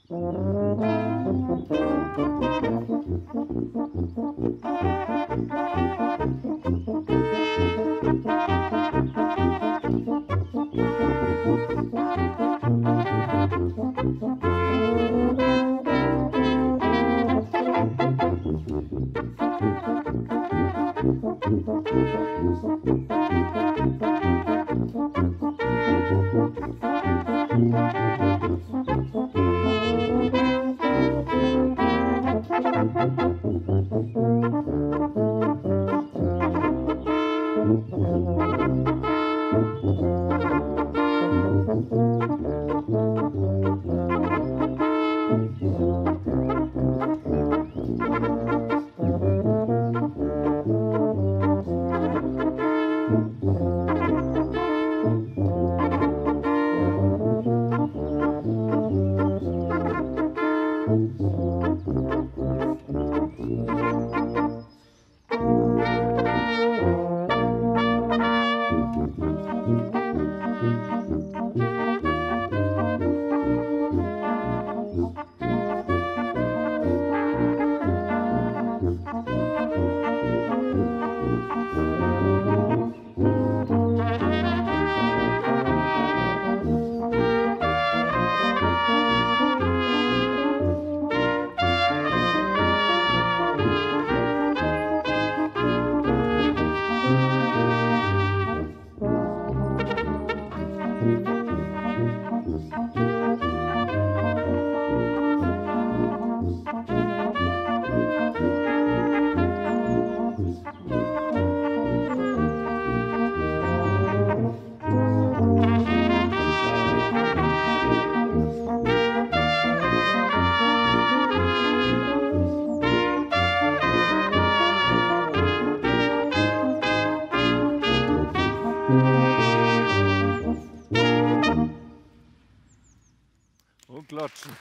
Klatschen.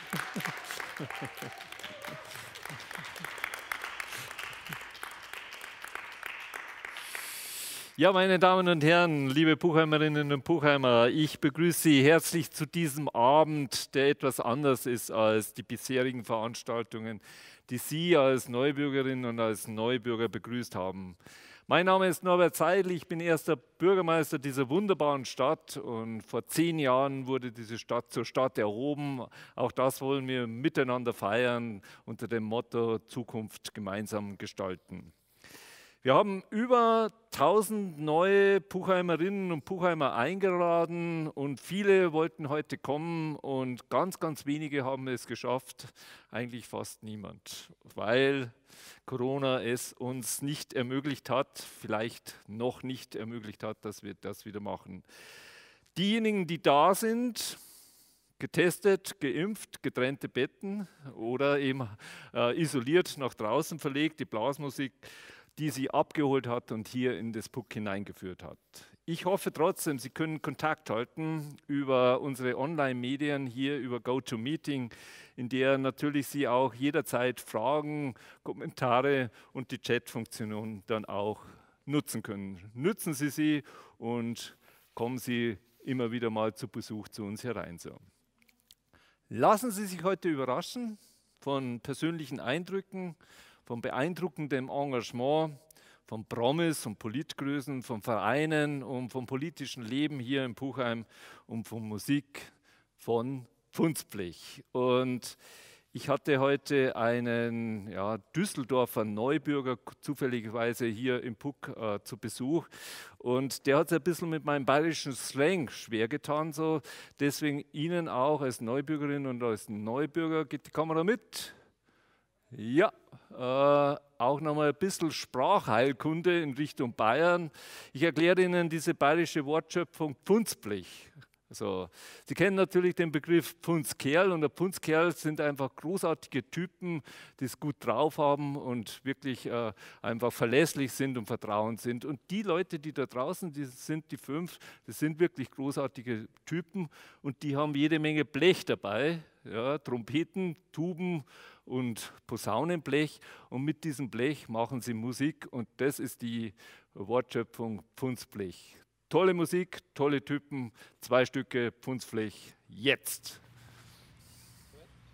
Ja, meine Damen und Herren, liebe Puchheimerinnen und Puchheimer, ich begrüße Sie herzlich zu diesem Abend, der etwas anders ist als die bisherigen Veranstaltungen, die Sie als Neubürgerinnen und als Neubürger begrüßt haben. Mein Name ist Norbert Seidel, ich bin erster Bürgermeister dieser wunderbaren Stadt und vor 10 Jahren wurde diese Stadt zur Stadt erhoben. Auch das wollen wir miteinander feiern unter dem Motto Zukunft gemeinsam gestalten. Wir haben über 1000 neue Puchheimerinnen und Puchheimer eingeladen und viele wollten heute kommen und ganz, ganz wenige haben es geschafft, eigentlich fast niemand, weil Corona es uns nicht ermöglicht hat, vielleicht noch nicht ermöglicht hat, dass wir das wieder machen. Diejenigen, die da sind, getestet, geimpft, getrennte Betten oder eben isoliert nach draußen verlegt, die Blasmusik, die sie abgeholt hat und hier in das Puck hineingeführt hat. Ich hoffe trotzdem, Sie können Kontakt halten über unsere Online-Medien hier, über GoToMeeting, in der natürlich Sie auch jederzeit Fragen, Kommentare und die Chat-Funktion dann auch nutzen können. Nutzen Sie sie und kommen Sie immer wieder mal zu Besuch zu uns herein. So. Lassen Sie sich heute überraschen von persönlichen Eindrücken, vom beeindruckenden Engagement, von Promis und Politgrößen, von Vereinen und vom politischen Leben hier in Puchheim und von Musik von Pfundsblech. Und ich hatte heute einen Düsseldorfer Neubürger zufälligerweise hier im Puck zu Besuch und der hat es ein bisschen mit meinem bayerischen Slang schwer getan. So. Deswegen Ihnen auch als Neubürgerin und als Neubürger, geht die Kamera mit? Ja, auch nochmal ein bisschen Sprachheilkunde in Richtung Bayern. Ich erkläre Ihnen diese bayerische Wortschöpfung Pfundsblech. Also, Sie kennen natürlich den Begriff Pfundskerl und der Pfundskerl sind einfach großartige Typen, die es gut drauf haben und wirklich einfach verlässlich sind und vertrauend sind. Und die Leute, die da draußen, die sind die 5, das sind wirklich großartige Typen und die haben jede Menge Blech dabei, ja, Trompeten, Tuben und Posaunenblech und mit diesem Blech machen sie Musik und das ist die Wortschöpfung Pfundsblech. Tolle Musik, tolle Typen, 2 Stücke Pfundsblech jetzt.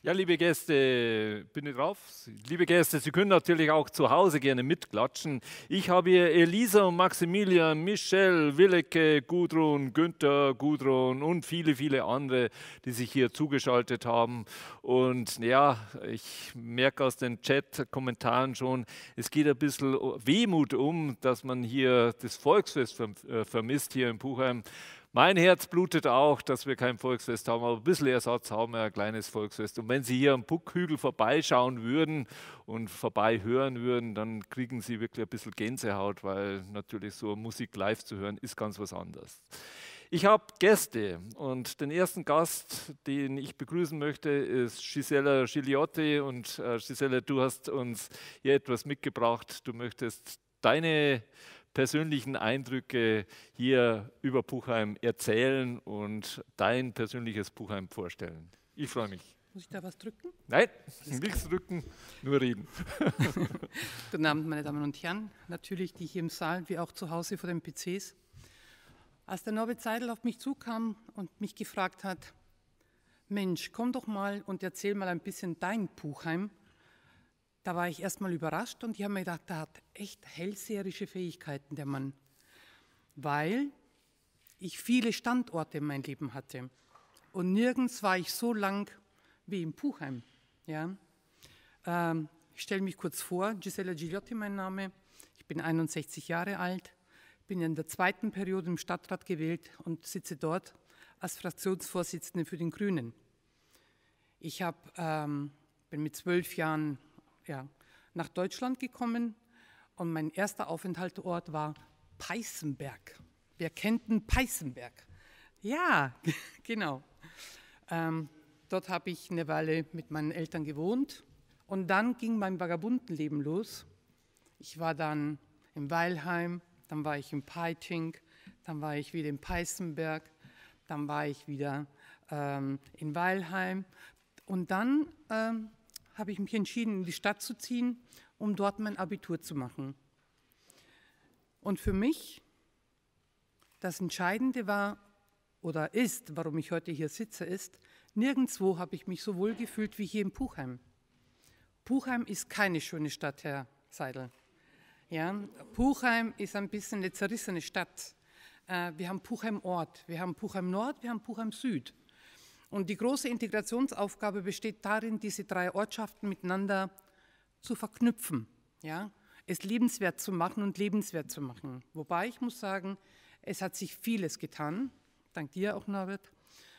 Ja, liebe Gäste, bin ich drauf? Liebe Gäste, Sie können natürlich auch zu Hause gerne mitklatschen. Ich habe hier Elisa und Maximilian, Michelle, Willeke, Gudrun, Günther, Gudrun und viele, viele andere, die sich hier zugeschaltet haben. Und ja, ich merke aus den Chat-Kommentaren schon, es geht ein bisschen Wehmut dass man hier das Volksfest vermisst hier in Puchheim. Mein Herz blutet auch, dass wir kein Volksfest haben, aber ein bisschen Ersatz haben wir, ein kleines Volksfest. Und wenn Sie hier am Puckhügel vorbeischauen würden und vorbei hören würden, dann kriegen Sie wirklich ein bisschen Gänsehaut, weil natürlich so Musik live zu hören, ist ganz was anderes. Ich habe Gäste und den ersten Gast, den ich begrüßen möchte, ist Gisela Gigliotti. Und Gisela, du hast uns hier etwas mitgebracht. Du möchtest deine persönlichen Eindrücke hier über Puchheim erzählen und dein persönliches Puchheim vorstellen. Ich freue mich. Muss ich da was drücken? Nein, nichts drücken, nur reden. Guten Abend, meine Damen und Herren, natürlich die hier im Saal wie auch zu Hause vor den PCs. Als der Norbert Seidel auf mich zukam und mich gefragt hat, Mensch, komm doch mal und erzähl mal ein bisschen dein Puchheim, da war ich erstmal überrascht und ich habe mir gedacht, der hat echt hellseherische Fähigkeiten, der Mann, weil ich viele Standorte in meinem Leben hatte und nirgends war ich so lang wie in Puchheim. Ja? Ich stelle mich kurz vor, Gisela Gigliotti mein Name, ich bin 61 Jahre alt, bin in der zweiten Periode im Stadtrat gewählt und sitze dort als Fraktionsvorsitzende für den Grünen. Ich bin mit 12 Jahren nach Deutschland gekommen und mein erster Aufenthaltsort war Peißenberg. Wer kennt den Peißenberg? Ja, genau. Dort habe ich eine Weile mit meinen Eltern gewohnt und dann ging mein Vagabundenleben los. Ich war dann in Weilheim, dann war ich in Peiting, dann war ich wieder in Peißenberg, dann war ich wieder in Weilheim und dann habe ich mich entschieden, in die Stadt zu ziehen, um dort mein Abitur zu machen. Und für mich das Entscheidende war oder ist, warum ich heute hier sitze, ist, nirgendwo habe ich mich so wohl gefühlt wie hier in Puchheim. Puchheim ist keine schöne Stadt, Herr Seidel. Ja, Puchheim ist ein bisschen eine zerrissene Stadt. Wir haben Puchheim Ort, wir haben Puchheim Nord, wir haben Puchheim Süd. Und die große Integrationsaufgabe besteht darin, diese drei Ortschaften miteinander zu verknüpfen, ja? Es liebenswert zu machen und lebenswert zu machen. Wobei ich muss sagen, es hat sich vieles getan, dank dir auch, Norbert.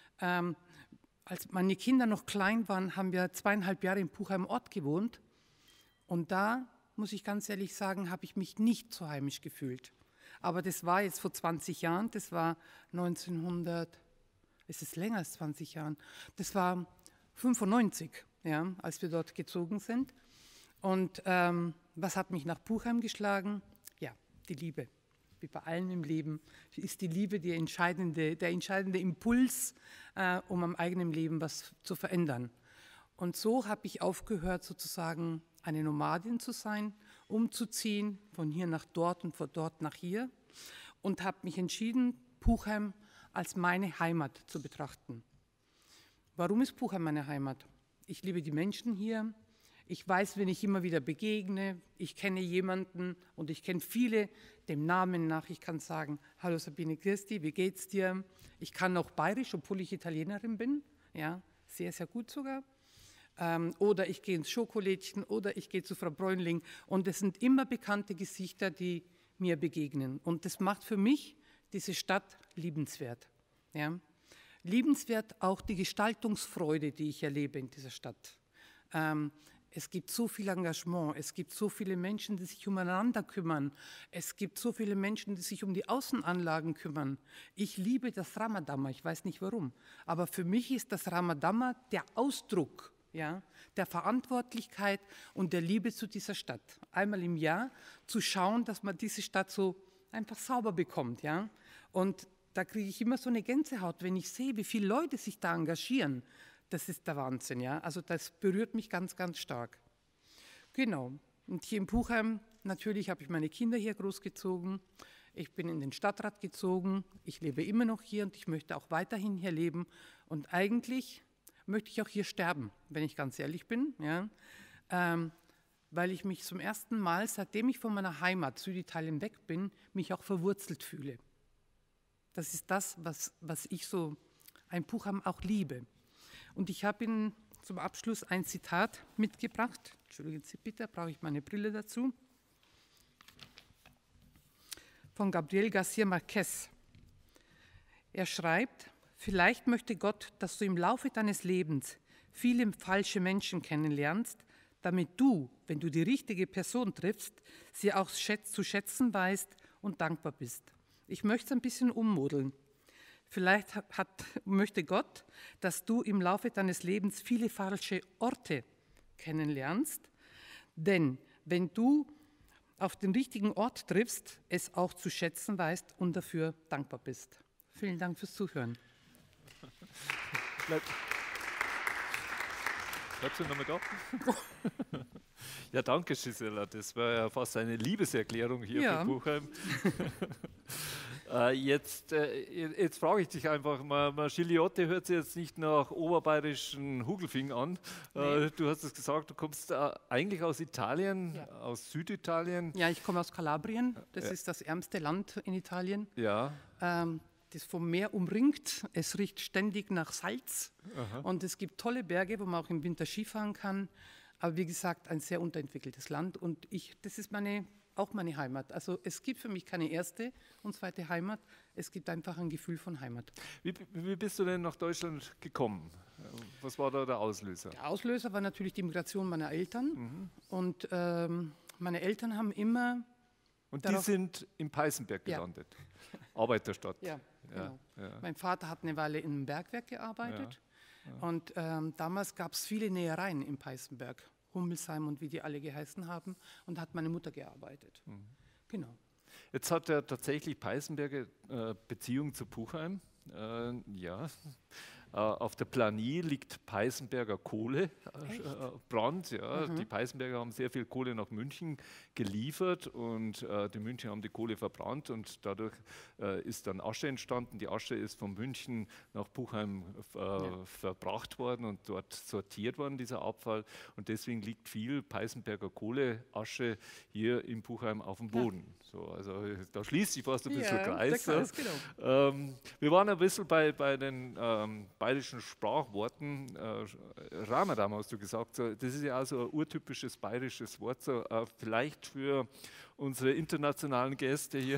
Als meine Kinder noch klein waren, haben wir 2,5 Jahre in Puchheim Ort gewohnt. Und da, muss ich ganz ehrlich sagen, habe ich mich nicht so heimisch gefühlt. Aber das war jetzt vor 20 Jahren, das war 1900... Es ist länger als 20 Jahren. Das war 1995, ja, als wir dort gezogen sind. Und was hat mich nach Puchheim geschlagen? Ja, die Liebe. Wie bei allen im Leben ist die Liebe der entscheidende Impuls, um am eigenen Leben was zu verändern. Und so habe ich aufgehört, sozusagen eine Nomadin zu sein, umzuziehen, von hier nach dort und von dort nach hier. Und habe mich entschieden, Puchheim als meine Heimat zu betrachten. Warum ist Puchheim meine Heimat? Ich liebe die Menschen hier. Ich weiß, wenn ich immer wieder begegne, ich kenne jemanden und ich kenne viele dem Namen nach. Ich kann sagen, hallo Sabine Christi, wie geht's dir? Ich kann auch bayerisch, obwohl ich Italienerin bin. Ja, sehr, sehr gut sogar. Oder ich gehe ins Schokolädchen oder ich gehe zu Frau Bräunling. Und es sind immer bekannte Gesichter, die mir begegnen. Und das macht für mich diese Stadt liebenswert. Ja? Liebenswert auch die Gestaltungsfreude, die ich erlebe in dieser Stadt. Es gibt so viel Engagement, es gibt so viele Menschen, die sich umeinander kümmern, es gibt so viele Menschen, die sich um die Außenanlagen kümmern. Ich liebe das Ramadama, ich weiß nicht warum, aber für mich ist das Ramadama der Ausdruck, ja, der Verantwortlichkeit und der Liebe zu dieser Stadt. Einmal im Jahr zu schauen, dass man diese Stadt so einfach sauber bekommt, ja. Und da kriege ich immer so eine Gänsehaut, wenn ich sehe, wie viele Leute sich da engagieren. Das ist der Wahnsinn, ja. Also das berührt mich ganz, ganz stark. Genau. Und hier in Puchheim, natürlich habe ich meine Kinder hier großgezogen. Ich bin in den Stadtrat gezogen. Ich lebe immer noch hier und ich möchte auch weiterhin hier leben. Und eigentlich möchte ich auch hier sterben, wenn ich ganz ehrlich bin. Ja? Weil ich mich zum ersten Mal, seitdem ich von meiner Heimat Süditalien weg bin, mich auch verwurzelt fühle. Das ist das, was ich so ein Puchheim auch liebe. Und ich habe Ihnen zum Abschluss ein Zitat mitgebracht. Entschuldigen Sie bitte, brauche ich meine Brille dazu. Von Gabriel García Márquez. Er schreibt: Vielleicht möchte Gott, dass du im Laufe deines Lebens viele falsche Menschen kennenlernst, damit du, wenn du die richtige Person triffst, sie auch zu schätzen weißt und dankbar bist. Ich möchte es ein bisschen ummodeln. Vielleicht möchte Gott, dass du im Laufe deines Lebens viele falsche Orte kennenlernst, denn wenn du auf den richtigen Ort triffst, es auch zu schätzen weißt und dafür dankbar bist. Vielen Dank fürs Zuhören. Bleibst du nochmal da? Ja, danke Gisela, das war ja fast eine Liebeserklärung hier für Puchheim. Jetzt frage ich dich einfach mal, Giliotte hört sich jetzt nicht nach oberbayerischen Hugelfing an. Nee. Du hast es gesagt, du kommst eigentlich aus Italien, aus Süditalien. Ja, ich komme aus Kalabrien, das ist das ärmste Land in Italien. Ja. Das vom Meer umringt, es riecht ständig nach Salz. Aha. Und es gibt tolle Berge, wo man auch im Winter Skifahren kann. Aber wie gesagt, ein sehr unterentwickeltes Land und das ist auch meine Heimat. Also es gibt für mich keine erste und zweite Heimat, es gibt einfach ein Gefühl von Heimat. Wie bist du denn nach Deutschland gekommen? Was war da der Auslöser? Der Auslöser war natürlich die Migration meiner Eltern und meine Eltern haben immer... Und die sind in Peißenberg gelandet, Arbeiterstadt. Ja, genau. Ja. Mein Vater hat eine Weile in einem Bergwerk gearbeitet und damals gab es viele Nähereien in Peißenberg. Hummelsheim und wie die alle geheißen haben, und hat meine Mutter gearbeitet. Genau. Jetzt hat er tatsächlich Peißenberg Beziehung zu Puchheim. Auf der Planie liegt Peißenberger Kohlebrand. Die Peißenberger haben sehr viel Kohle nach München geliefert und die Münchner haben die Kohle verbrannt und dadurch ist dann Asche entstanden. Die Asche ist von München nach Puchheim verbracht worden und dort sortiert worden, dieser Abfall. Und deswegen liegt viel Peißenberger Kohleasche hier in Puchheim auf dem Boden. So, also da schließt sich fast ein bisschen Kreis. Genau. Wir waren ein bisschen bei den bayerischen Sprachworten. Ramadam hast du gesagt, so, das ist ja auch so ein urtypisches bayerisches Wort, so, vielleicht für unsere internationalen Gäste hier.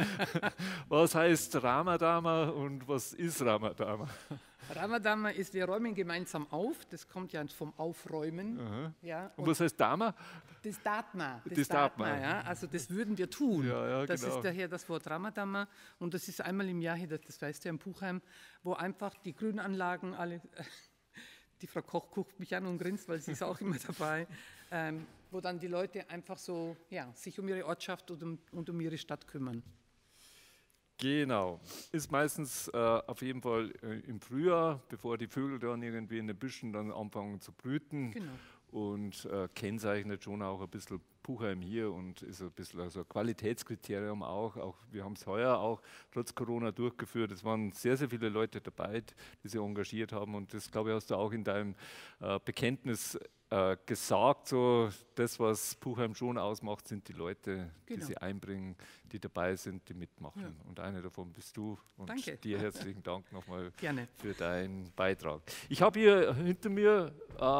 Was heißt Ramadama und was ist Ramadama? Ramadama ist, wir räumen gemeinsam auf, das kommt ja vom Aufräumen. Und was heißt Dama? Das Datma. Das Datma, ja. Also das würden wir tun. Das ist daher das Wort Ramadama und das ist einmal im Jahr hier, das weißt du ja in Puchheim, wo einfach die Grünanlagen alle, die Frau Koch guckt mich an und grinst, weil sie ist auch immer dabei, wo dann die Leute einfach so sich um ihre Ortschaft und um ihre Stadt kümmern. Genau, ist meistens auf jeden Fall im Frühjahr, bevor die Vögel dann irgendwie in den Büschen dann anfangen zu brüten. Genau. Und kennzeichnet schon auch ein bisschen Puchheim hier und ist ein bisschen also ein Qualitätskriterium auch. Wir haben es heuer auch trotz Corona durchgeführt. Es waren sehr, sehr viele Leute dabei, die sich engagiert haben und das, glaube ich, hast du auch in deinem Bekenntnis gesagt, so das, was Puchheim schon ausmacht, sind die Leute, die sich einbringen, die dabei sind, die mitmachen. Ja. Und eine davon bist du. Und danke. Dir herzlichen Dank nochmal Gerne für deinen Beitrag. Ich habe hier hinter mir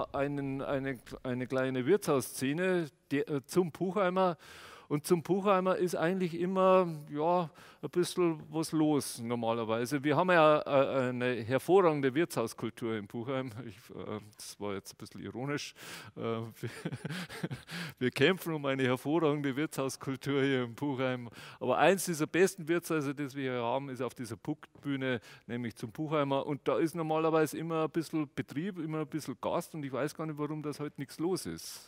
eine kleine Wirtshausszene zum Puchheimer. Und zum Puchheimer ist eigentlich immer ein bisschen was los normalerweise. Wir haben ja eine hervorragende Wirtshauskultur in Puchheim. Das war jetzt ein bisschen ironisch. Wir kämpfen um eine hervorragende Wirtshauskultur hier in Puchheim. Aber eins dieser besten Wirtshäuser, das wir hier haben, ist auf dieser Puckbühne, nämlich zum Puchheimer. Und da ist normalerweise immer ein bisschen Betrieb, immer ein bisschen Gast. Und ich weiß gar nicht, warum das heute nichts los ist.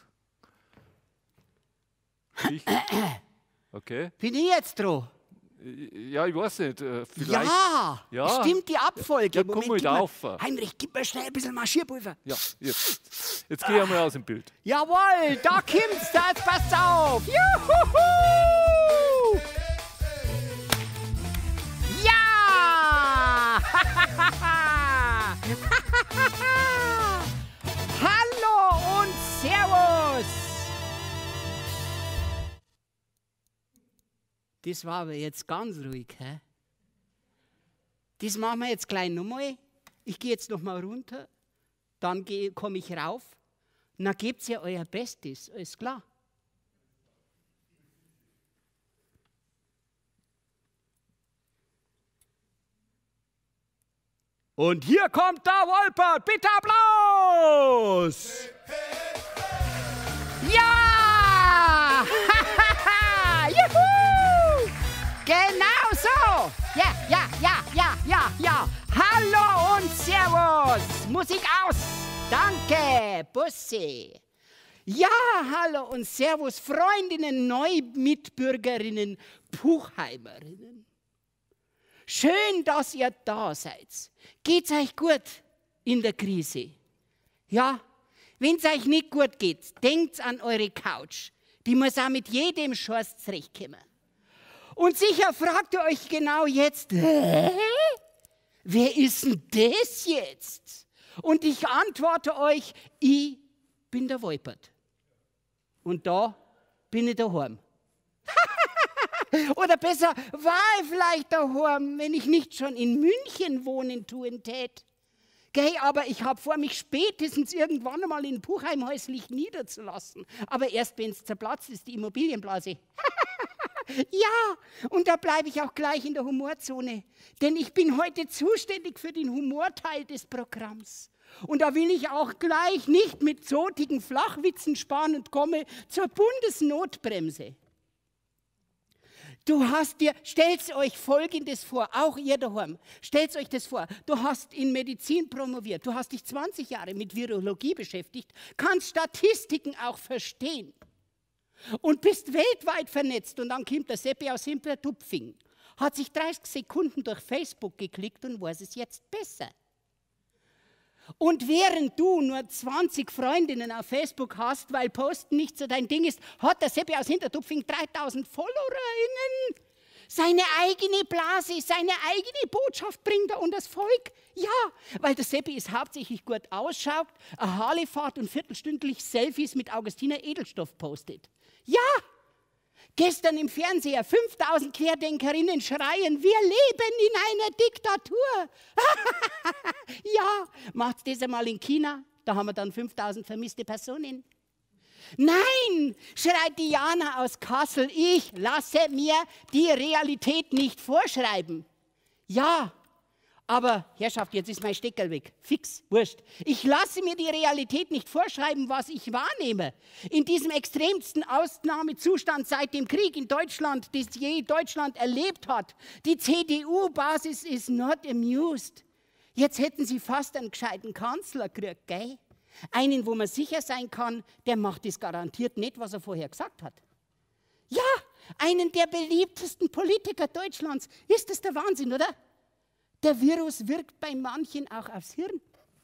Okay. Bin ich jetzt dran? Ja, ich weiß nicht. Vielleicht. Ja, stimmt die Abfolge. Ja, komm mal auf. Heinrich, gib mir schnell ein bisschen Marschierpulver. Ja, jetzt geh einmal aus dem Bild. Jawohl, da kommt's, jetzt passt auf. Juhu! Ja! Das war aber jetzt ganz ruhig. Hä? Das machen wir jetzt gleich nochmal. Ich gehe jetzt nochmal runter, dann komme ich rauf. Und dann gebt ihr euer Bestes, alles klar. Und hier kommt der Wolpert, bitte Applaus! Ja! Juhu! Genau so! Ja! Hallo und Servus! Musik aus! Danke, Bussi! Ja, hallo und Servus, Freundinnen, Neumitbürgerinnen, Puchheimerinnen. Schön, dass ihr da seid. Geht's euch gut in der Krise? Ja, wenn es euch nicht gut geht, denkt an eure Couch. Die muss auch mit jedem Scheiß zurechtkommen. Und sicher fragt ihr euch genau jetzt, wer ist denn das jetzt? Und ich antworte euch, ich bin der Wolpert. Und da bin ich daheim. Oder besser, war ich vielleicht daheim, wenn ich nicht schon in München wohnen tun tät. Gell, aber ich habe vor, mich spätestens irgendwann einmal in Puchheim häuslich niederzulassen. Aber erst, wenn es zerplatzt ist, die Immobilienblase. Ja, und da bleibe ich auch gleich in der Humorzone. Denn ich bin heute zuständig für den Humorteil des Programms. Und da will ich auch gleich nicht mit zotigen Flachwitzen sparen und komme zur Bundesnotbremse. Stellt euch Folgendes vor, auch ihr daheim, stellt euch das vor, du hast in Medizin promoviert, du hast dich 20 Jahre mit Virologie beschäftigt, kannst Statistiken auch verstehen und bist weltweit vernetzt und dann kommt der Seppi aus Hintertupfing, hat sich 30 Sekunden durch Facebook geklickt und weiß es jetzt besser. Und während du nur 20 Freundinnen auf Facebook hast, weil Posten nicht so dein Ding ist, hat der Seppi aus Hintertupfing 3000 FollowerInnen. Seine eigene Blase, seine eigene Botschaft bringt er unter das Volk. Ja, weil der Seppi es hauptsächlich gut ausschaut, eine Harley-Fahrt und viertelstündlich Selfies mit Augustina Edelstoff postet. Ja, gestern im Fernseher 5000 Querdenkerinnen schreien, wir leben in einer Diktatur. Ja, macht's das einmal in China, da haben wir dann 5000 vermisste Personen. Nein, schreit Diana aus Kassel, ich lasse mir die Realität nicht vorschreiben. Ja, aber Herrschaft, jetzt ist mein Stecker weg. Fix, wurscht. Ich lasse mir die Realität nicht vorschreiben, was ich wahrnehme. In diesem extremsten Ausnahmezustand seit dem Krieg in Deutschland, das je Deutschland erlebt hat. Die CDU-Basis is not amused. Jetzt hätten sie fast einen gescheiten Kanzler gekriegt, gell? Einen, wo man sicher sein kann, der macht das garantiert nicht, was er vorher gesagt hat. Ja, einen der beliebtesten Politiker Deutschlands. Ist das der Wahnsinn, oder? Der Virus wirkt bei manchen auch aufs Hirn.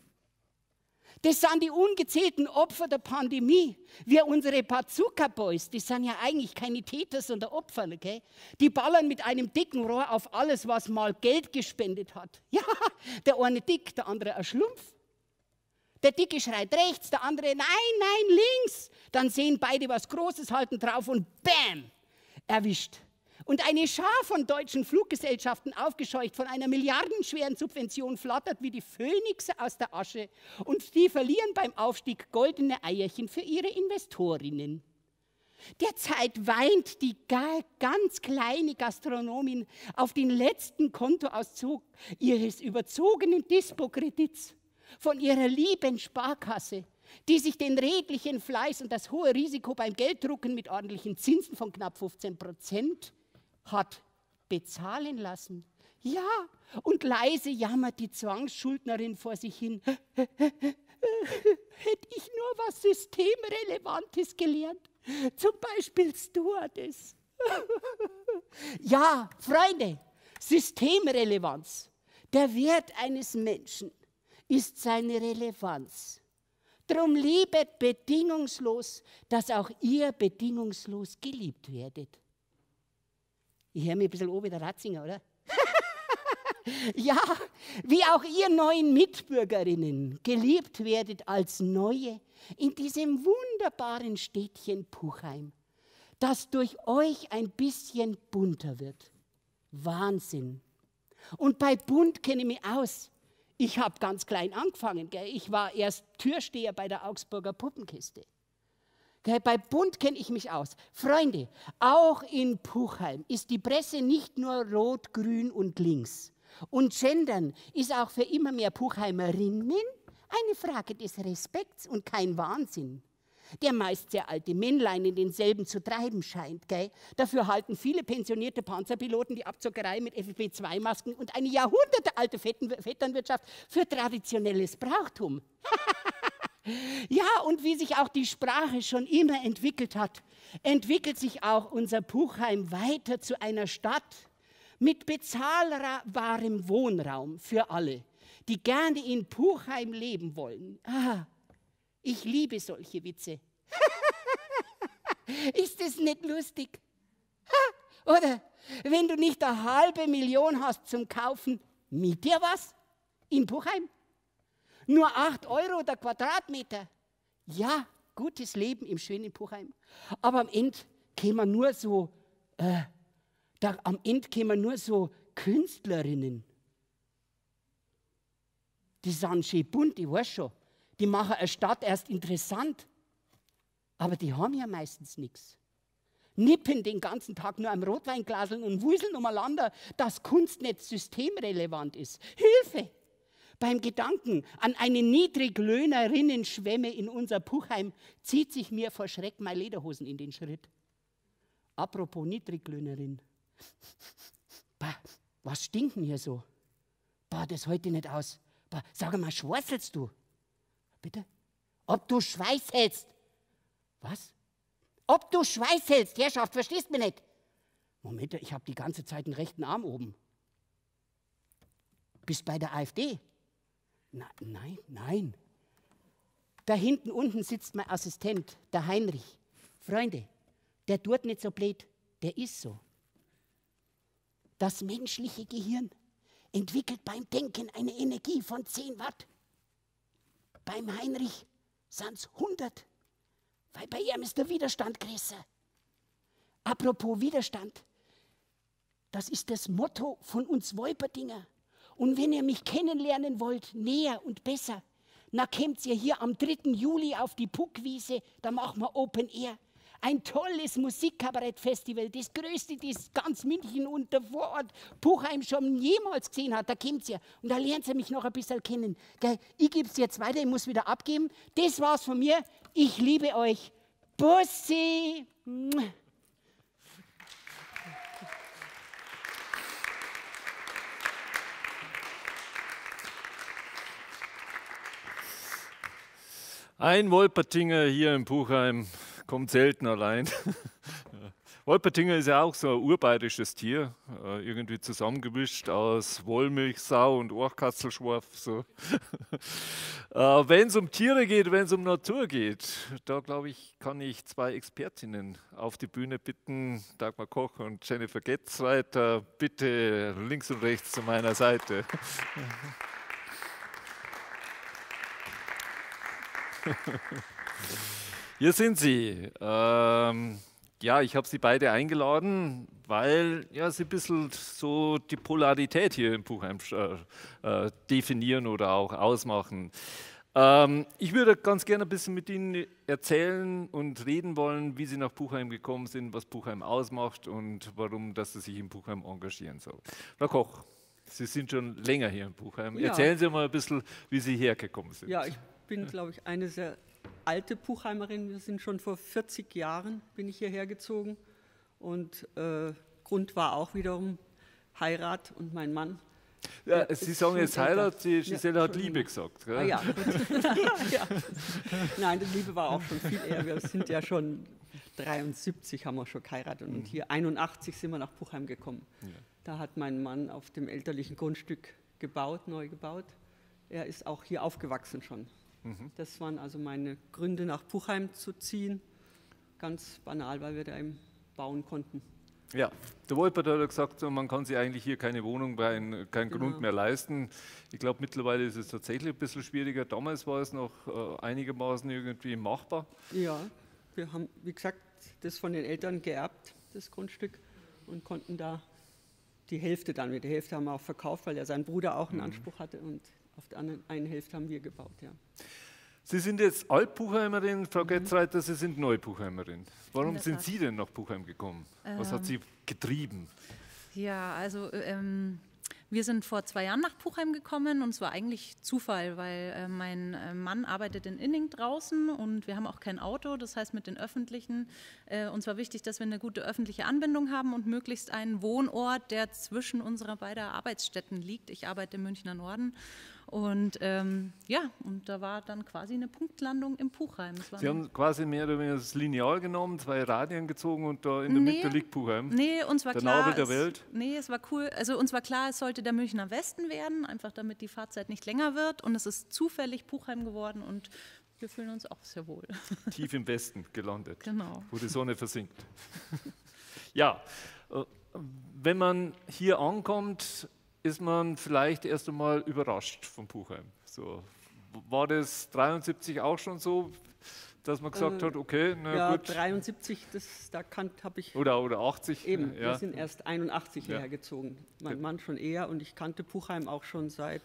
Das sind die ungezählten Opfer der Pandemie. Wir unsere Bazooka-Boys, die sind ja eigentlich keine Täter, sondern Opfer. Okay? Die ballern mit einem dicken Rohr auf alles, was mal Geld gespendet hat. Ja, der eine dick, der andere ein Schlumpf. Der Dicke schreit rechts, der andere nein, links. Dann sehen beide was Großes, halten drauf und bam, erwischt. Und eine Schar von deutschen Fluggesellschaften, aufgescheucht von einer milliardenschweren Subvention, flattert wie die Phönixe aus der Asche und die verlieren beim Aufstieg goldene Eierchen für ihre Investorinnen. Derzeit weint die ganz kleine Gastronomin auf den letzten Kontoauszug ihres überzogenen Dispo-Kredits von ihrer lieben Sparkasse, die sich den redlichen Fleiß und das hohe Risiko beim Gelddrucken mit ordentlichen Zinsen von knapp 15% hat bezahlen lassen. Ja, und leise jammert die Zwangsschuldnerin vor sich hin. Hätte ich nur was Systemrelevantes gelernt, zum Beispiel Stewardess. Ja, Freunde, Systemrelevanz. Der Wert eines Menschen ist seine Relevanz. Drum liebet bedingungslos, dass auch ihr bedingungslos geliebt werdet. Ich höre mich ein bisschen an wie der Ratzinger, oder? Ja, wie auch ihr neuen Mitbürgerinnen geliebt werdet als Neue in diesem wunderbaren Städtchen Puchheim. das durch euch ein bisschen bunter wird. Wahnsinn. Und bei bunt kenne ich mich aus. Ich habe ganz klein angefangen. Gell? Ich war erst Türsteher bei der Augsburger Puppenkiste. Gell? Bei bunt kenne ich mich aus. Freunde, auch in Puchheim ist die Presse nicht nur rot, grün und links. Und Gendern ist auch für immer mehr Puchheimerinnen eine Frage des Respekts und kein Wahnsinn, der meist sehr alte Männlein in denselben zu treiben scheint. Gell? Dafür halten viele pensionierte Panzerpiloten die Abzockerei mit FFP2-Masken und eine jahrhundertealte Vetternwirtschaft für traditionelles Brauchtum. Ja, und wie sich auch die Sprache schon immer entwickelt hat, entwickelt sich auch unser Puchheim weiter zu einer Stadt mit bezahlbarem Wohnraum für alle, die gerne in Puchheim leben wollen. Ah, ich liebe solche Witze. Ist es nicht lustig? Ha, oder wenn du nicht 500.000 hast zum Kaufen, miet dir was in Puchheim? Nur 8 € der Quadratmeter. Ja, gutes Leben im schönen Puchheim. Aber am Ende kämen nur so, Künstlerinnen. Die sind schön bunt, ich weiß schon. Die machen eine Stadt erst interessant. Aber die haben ja meistens nichts. Nippen den ganzen Tag nur am Rotweinglaseln und wuseln umeinander, dass Kunst nicht systemrelevant ist. Hilfe! Beim Gedanken an eine Niedriglöhnerinnen-Schwemme in unser Puchheim zieht sich mir vor Schreck meine Lederhosen in den Schritt. Apropos Niedriglöhnerin. Bah, was stinkt denn hier so? Bah, das heute nicht aus. Bah, sag mal, schwarzelst du? Bitte? Ob du Schweiß hältst? Was? Ob du Schweiß hältst, Herrschaft, verstehst mich nicht? Moment, ich habe die ganze Zeit den rechten Arm oben. Bist bei der AfD? Nein. Da hinten unten sitzt mein Assistent, der Heinrich. Freunde, der tut nicht so blöd, der ist so. Das menschliche Gehirn entwickelt beim Denken eine Energie von 10 Watt. Beim Heinrich sind es 100, weil bei ihm ist der Widerstand größer. Apropos Widerstand, das ist das Motto von uns Wolperdinger. Und wenn ihr mich kennenlernen wollt, näher und besser, na kommt ihr hier am 3. Juli auf die Puckwiese, da machen wir Open Air. Ein tolles Musikkabarettfestival, das größte, das ganz München und der Vorort Puchheim schon jemals gesehen hat. Da kommt ihr und da lernt ihr mich noch ein bisschen kennen. Gell? Ich gebe es jetzt weiter, ich muss wieder abgeben. Das war's von mir. Ich liebe euch. Bussi! Ein Wolpertinger hier in Puchheim kommt selten allein. Wolpertinger ist ja auch so ein urbayerisches Tier, irgendwie zusammengemischt aus Wollmilchsau und Ohrkatzelschwarf. So. Wenn es um Tiere geht, wenn es um Natur geht, da glaube ich, kann ich 2 Expertinnen auf die Bühne bitten, Dagmar Koch und Jennifer Getzreiter, bitte links und rechts zu meiner Seite. Hier sind sie. Ja, ich habe sie beide eingeladen, weil ja, sie ein bisschen so die Polarität hier in Puchheim definieren oder auch ausmachen. Ich würde ganz gerne ein bisschen mit Ihnen erzählen und reden wollen, wie Sie nach Puchheim gekommen sind, was Puchheim ausmacht und warum dass Sie sich in Puchheim engagieren sollen. Frau Koch, Sie sind schon länger hier in Puchheim. Ja. Erzählen Sie mal ein bisschen, wie Sie hergekommen sind. Ja, ich bin, glaube ich, eine sehr alte Puchheimerin. Wir sind schon vor 40 Jahren bin ich hierher gezogen und Grund war auch wiederum Heirat und mein Mann. Ja, Sie sagen jetzt Heirat, die Giselle hat Liebe gesagt. Gell? Ah, ja. Ja. Nein, die Liebe war auch schon viel eher. Wir sind ja schon 73 haben wir schon geheiratet und hier 81 sind wir nach Puchheim gekommen. Ja. Da hat mein Mann auf dem elterlichen Grundstück gebaut, neu gebaut. Er ist auch hier aufgewachsen schon. Das waren also meine Gründe, nach Puchheim zu ziehen. Ganz banal, weil wir da eben bauen konnten. Ja, der Wolpert hat gesagt, man kann sich eigentlich hier keine Wohnung keinen Grund mehr leisten. Ich glaube, mittlerweile ist es tatsächlich ein bisschen schwieriger. Damals war es noch einigermaßen irgendwie machbar. Ja, wir haben, wie gesagt, das von den Eltern geerbt, das Grundstück, und konnten da die Hälfte dann, mit der Hälfte haben wir auch verkauft, weil ja sein Bruder auch einen Anspruch hatte, und auf der anderen einen Hälfte haben wir gebaut, ja. Sie sind jetzt Altbuchheimerin, Frau Getzreiter, Sie sind Neubuchheimerin. Warum sind Sie denn nach Buchheim gekommen? Was hat Sie getrieben? Ja, also wir sind vor 2 Jahren nach Puchheim gekommen, und es war eigentlich Zufall, weil mein Mann arbeitet in Inning draußen und wir haben auch kein Auto, das heißt mit den Öffentlichen. Uns war wichtig, dass wir eine gute öffentliche Anbindung haben und möglichst einen Wohnort, der zwischen unserer beiden Arbeitsstätten liegt. Ich arbeite im Münchner Norden. Und ja, und da war dann quasi eine Punktlandung im Puchheim. Sie haben quasi mehr oder weniger das Lineal genommen, 2 Radien gezogen und da in der Mitte liegt Puchheim. Nee, uns war der klar, Nabel der Welt. Nee, es war cool. Also uns war klar, es sollte der Münchner Westen werden, einfach damit die Fahrzeit nicht länger wird. Und es ist zufällig Puchheim geworden und wir fühlen uns auch sehr wohl. Tief im Westen gelandet, genau, wo die Sonne versinkt. Ja, wenn man hier ankommt, ist man vielleicht erst einmal überrascht von Puchheim. So, war das 73 auch schon so, dass man gesagt hat, okay, na ja, gut. 73, da habe ich... Oder 80. Eben, ja. wir sind erst 81 hierher gezogen. Mein Mann schon eher, und ich kannte Puchheim auch schon seit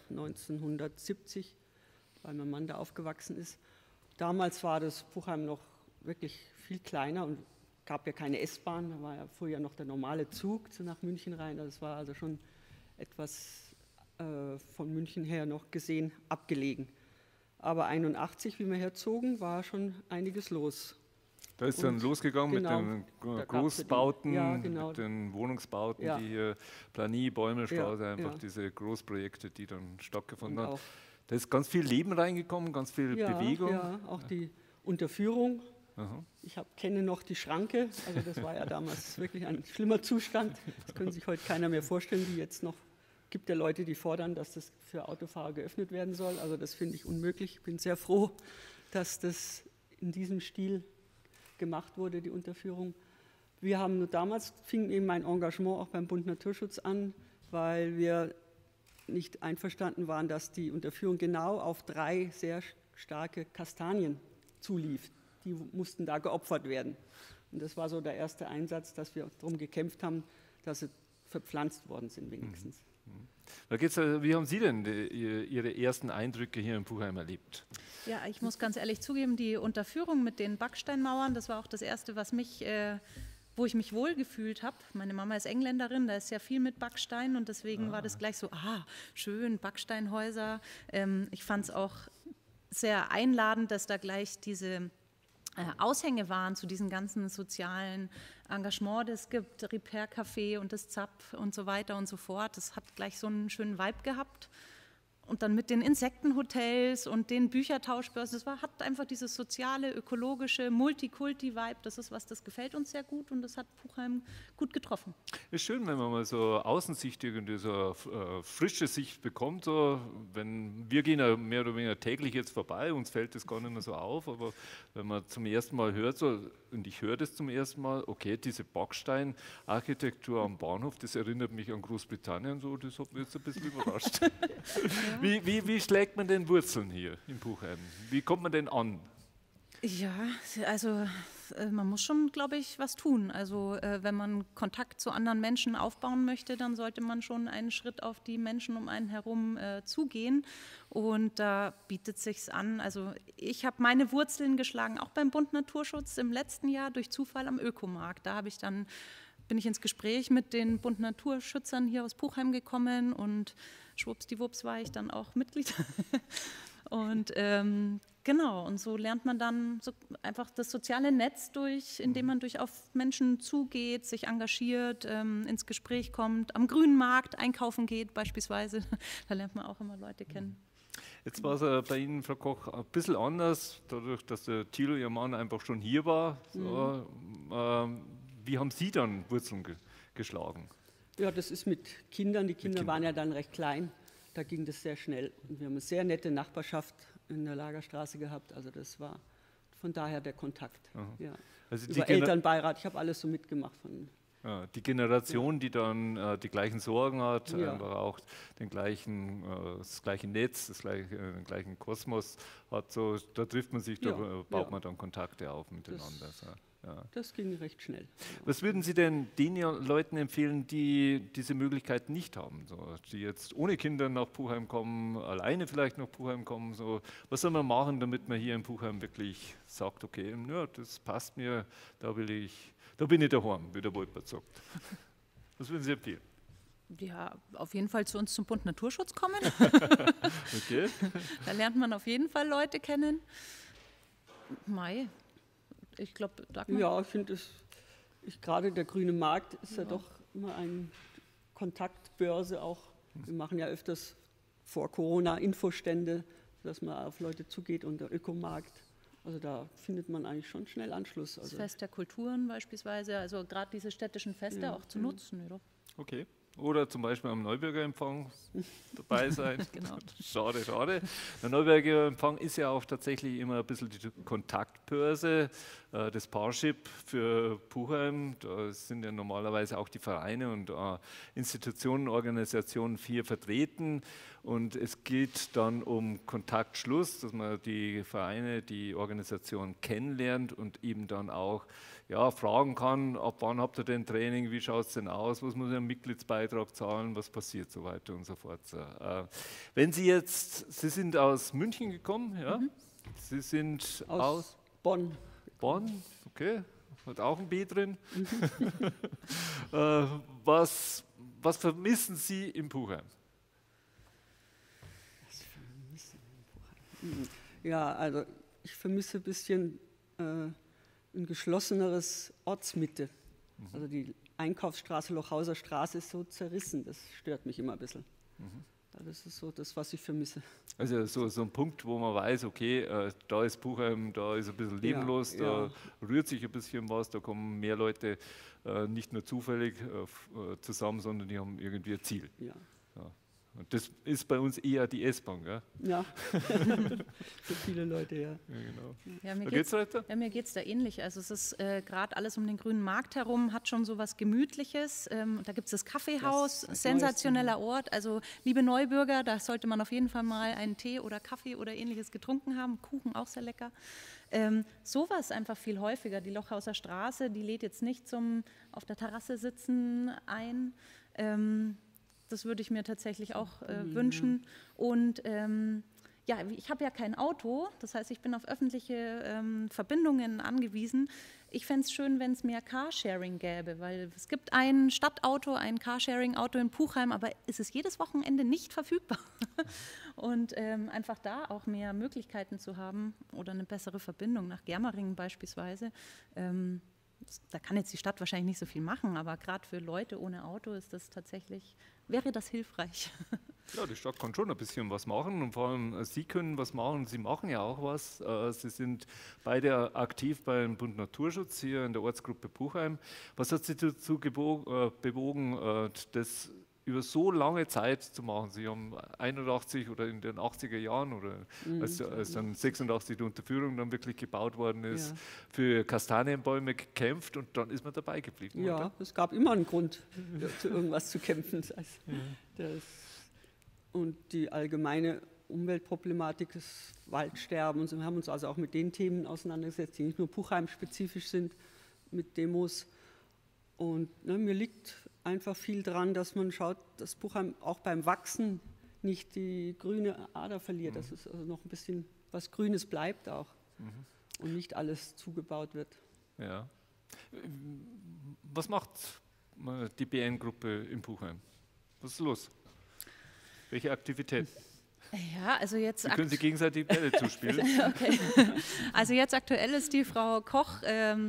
1970, weil mein Mann da aufgewachsen ist. Damals war das Puchheim noch wirklich viel kleiner und gab ja keine S-Bahn, da war ja früher noch der normale Zug nach München rein. Das war also schon etwas von München her noch gesehen abgelegen. Aber 81, wie wir herzogen, war schon einiges los. Da ist dann losgegangen mit den Großbauten, genau. mit den Wohnungsbauten, die hier, Planie, Bäumelstraße, einfach diese Großprojekte, die dann stattgefunden haben. Da ist ganz viel Leben reingekommen, ganz viel Bewegung. Ja, auch die Unterführung. Ich kenne noch die Schranke, also das war ja damals wirklich ein schlimmer Zustand. Das können sich heute keiner mehr vorstellen, die jetzt noch. Es gibt ja Leute, die fordern, dass das für Autofahrer geöffnet werden soll. Also das finde ich unmöglich. Ich bin sehr froh, dass das in diesem Stil gemacht wurde, die Unterführung. Wir haben damals, fing eben mein Engagement auch beim Bund Naturschutz an, weil wir nicht einverstanden waren, dass die Unterführung genau auf 3 sehr starke Kastanien zulief. Die mussten da geopfert werden. Und das war so der erste Einsatz, dass wir darum gekämpft haben, dass sie verpflanzt worden sind wenigstens. Wie haben Sie denn Ihre ersten Eindrücke hier in Puchheim erlebt? Ja, ich muss ganz ehrlich zugeben, die Unterführung mit den Backsteinmauern, das war auch das Erste, wo ich mich wohlgefühlt habe. Meine Mama ist Engländerin, da ist sehr viel mit Backstein und deswegen war das gleich so, schön, Backsteinhäuser. Ich fand es auch sehr einladend, dass da gleich diese Aushänge waren zu diesem ganzen sozialen Engagement, das es gibt, Repair-Café und das ZAP und so weiter und so fort. Das hat gleich so einen schönen Vibe gehabt. Und dann mit den Insektenhotels und den Büchertauschbörsen, hat einfach dieses soziale, ökologische, Multikulti-Vibe, das ist was, das gefällt uns sehr gut und das hat Puchheim gut getroffen. Ist schön, wenn man mal so Außensicht, irgendwie so frische Sicht bekommt. So, wir gehen ja mehr oder weniger täglich jetzt vorbei, uns fällt das gar nicht mehr so auf, aber wenn man zum ersten Mal hört, und ich höre das zum ersten Mal, okay, diese Backsteinarchitektur am Bahnhof, das erinnert mich an Großbritannien, so, das hat mich jetzt ein bisschen überrascht. Ja. Wie schlägt man den Wurzeln hier in Puchheim? Wie kommt man denn an? Ja, also man muss schon, glaube ich, was tun. Also wenn man Kontakt zu anderen Menschen aufbauen möchte, dann sollte man schon einen Schritt auf die Menschen um einen herum zugehen. Und da bietet sich's an. Also ich habe meine Wurzeln geschlagen, auch beim Bund Naturschutz im letzten Jahr durch Zufall am Ökomarkt. Da bin ich ins Gespräch mit den Bund Naturschützern hier aus Puchheim gekommen und schwuppsdiwupps war ich dann auch Mitglied. Und genau, und so lernt man dann so einfach das soziale Netz indem man auf Menschen zugeht, sich engagiert, ins Gespräch kommt, am Grünen Markt einkaufen geht beispielsweise. Da lernt man auch immer Leute kennen. Jetzt war es bei Ihnen, Frau Koch, ein bisschen anders, dadurch, dass der Thilo, Ihr Mann, einfach schon hier war. So, wie haben Sie dann Wurzeln geschlagen? Ja, das ist mit Kindern. Die Kinder waren ja dann recht klein. Da ging das sehr schnell. Und wir haben eine sehr nette Nachbarschaft in der Lagerstraße gehabt. Also das war von daher der Kontakt. Ja. Also über Elternbeirat, ich habe alles so mitgemacht. Die Generation, die dann die gleichen Sorgen hat, einfach auch das gleiche Netz, den gleichen Kosmos hat, so, da trifft man sich, da baut man dann Kontakte auf miteinander. Das ging recht schnell. Was würden Sie denn den Leuten empfehlen, die diese Möglichkeit nicht haben, so, die jetzt ohne Kinder nach Puchheim kommen, alleine vielleicht nach Puchheim kommen? So, was soll man machen, damit man hier in Puchheim wirklich sagt, okay, ja, das passt mir, da bin ich daheim, wie der Wolpert sagt. Was würden Sie empfehlen? Ja, auf jeden Fall zu uns zum Bund Naturschutz kommen. Okay. Da lernt man auf jeden Fall Leute kennen. Mai, ich glaube, Dagmar. Ja, ich finde gerade der grüne Markt ist ja doch immer eine Kontaktbörse auch. Wir machen ja öfters vor Corona Infostände, dass man auf Leute zugeht, und der Ökomarkt. Also da findet man eigentlich schon schnell Anschluss. Also Das Fest der Kulturen beispielsweise, also gerade diese städtischen Feste auch zu nutzen. Oder? Okay. Oder zum Beispiel am Neubürgerempfang dabei sein. Genau. Schade, schade. Der Neubürgerempfang ist ja auch tatsächlich immer ein bisschen die Kontaktbörse, das Parship für Puchheim. Da sind ja normalerweise auch die Vereine und Institutionen, Organisationen hier vertreten. Und es geht dann um Kontaktschluss, dass man die Vereine, die Organisation kennenlernt und eben dann auch fragen kann, ab wann habt ihr denn Training, wie schaut es denn aus, was muss ich einen Mitgliedsbeitrag zahlen, was passiert, so weiter und so fort. Wenn Sie sind aus München gekommen, ja? Sie sind aus Bonn. Bonn, okay, hat auch ein B drin. Was vermissen Sie in Puchheim? Ja, also ich vermisse ein bisschen ein geschlosseneres Ortsmitte. Also die Einkaufsstraße, Lochhauser Straße ist so zerrissen, das stört mich immer ein bisschen. Das ist so das, was ich vermisse. Also so ein Punkt, wo man weiß, okay, da ist Puchheim, da ist ein bisschen lebenlos, da rührt sich ein bisschen was, da kommen mehr Leute nicht nur zufällig zusammen, sondern die haben irgendwie ein Ziel. Ja. Und das ist bei uns eher die S-Bahn, gell? Ja, für viele Leute, ja. Genau. Ja, mir geht's weiter? Ja, mir geht es da ähnlich. Also es ist gerade alles um den grünen Markt herum, hat schon so was Gemütliches. Da gibt es das Kaffeehaus, sensationeller Ort. Also liebe Neubürger, da sollte man auf jeden Fall mal einen Tee oder Kaffee oder ähnliches getrunken haben. Kuchen auch sehr lecker. Sowas einfach viel häufiger. Die Lochhauser Straße, die lädt jetzt nicht zum auf der Terrasse sitzen ein. Das würde ich mir tatsächlich auch wünschen. Und ich habe ja kein Auto, das heißt, ich bin auf öffentliche Verbindungen angewiesen. Ich fände es schön, wenn es mehr Carsharing gäbe, weil es gibt ein Stadtauto, ein Carsharing-Auto in Puchheim, aber es ist jedes Wochenende nicht verfügbar. Und einfach da auch mehr Möglichkeiten zu haben oder eine bessere Verbindung nach Germeringen beispielsweise. Da kann jetzt die Stadt wahrscheinlich nicht so viel machen, aber gerade für Leute ohne Auto wäre das hilfreich. Ja, die Stadt kann schon ein bisschen was machen und vor allem Sie können was machen. Sie machen ja auch was. Sie sind beide aktiv beim Bund Naturschutz hier in der Ortsgruppe Puchheim. Was hat Sie dazu bewogen, das über so lange Zeit zu machen? Sie haben 81 oder in den 80er Jahren oder als dann 86 die Unterführung dann wirklich gebaut worden ist, für Kastanienbäume gekämpft und dann ist man dabei geblieben. Ja, oder? Es gab immer einen Grund, zu irgendwas zu kämpfen. Und die allgemeine Umweltproblematik, das Waldsterben und so, wir haben uns also auch mit den Themen auseinandergesetzt, die nicht nur Puchheim-spezifisch sind, mit Demos. Und mir liegt einfach viel dran, dass man schaut, dass Puchheim auch beim Wachsen nicht die grüne Ader verliert, dass es also noch ein bisschen was Grünes bleibt auch und nicht alles zugebaut wird. Ja. Was macht die BN-Gruppe in Puchheim? Was ist los? Welche Aktivität? Ja, also jetzt Sie können sich gegenseitig Bälle zuspielen. Okay. Also jetzt aktuell ist die Frau Koch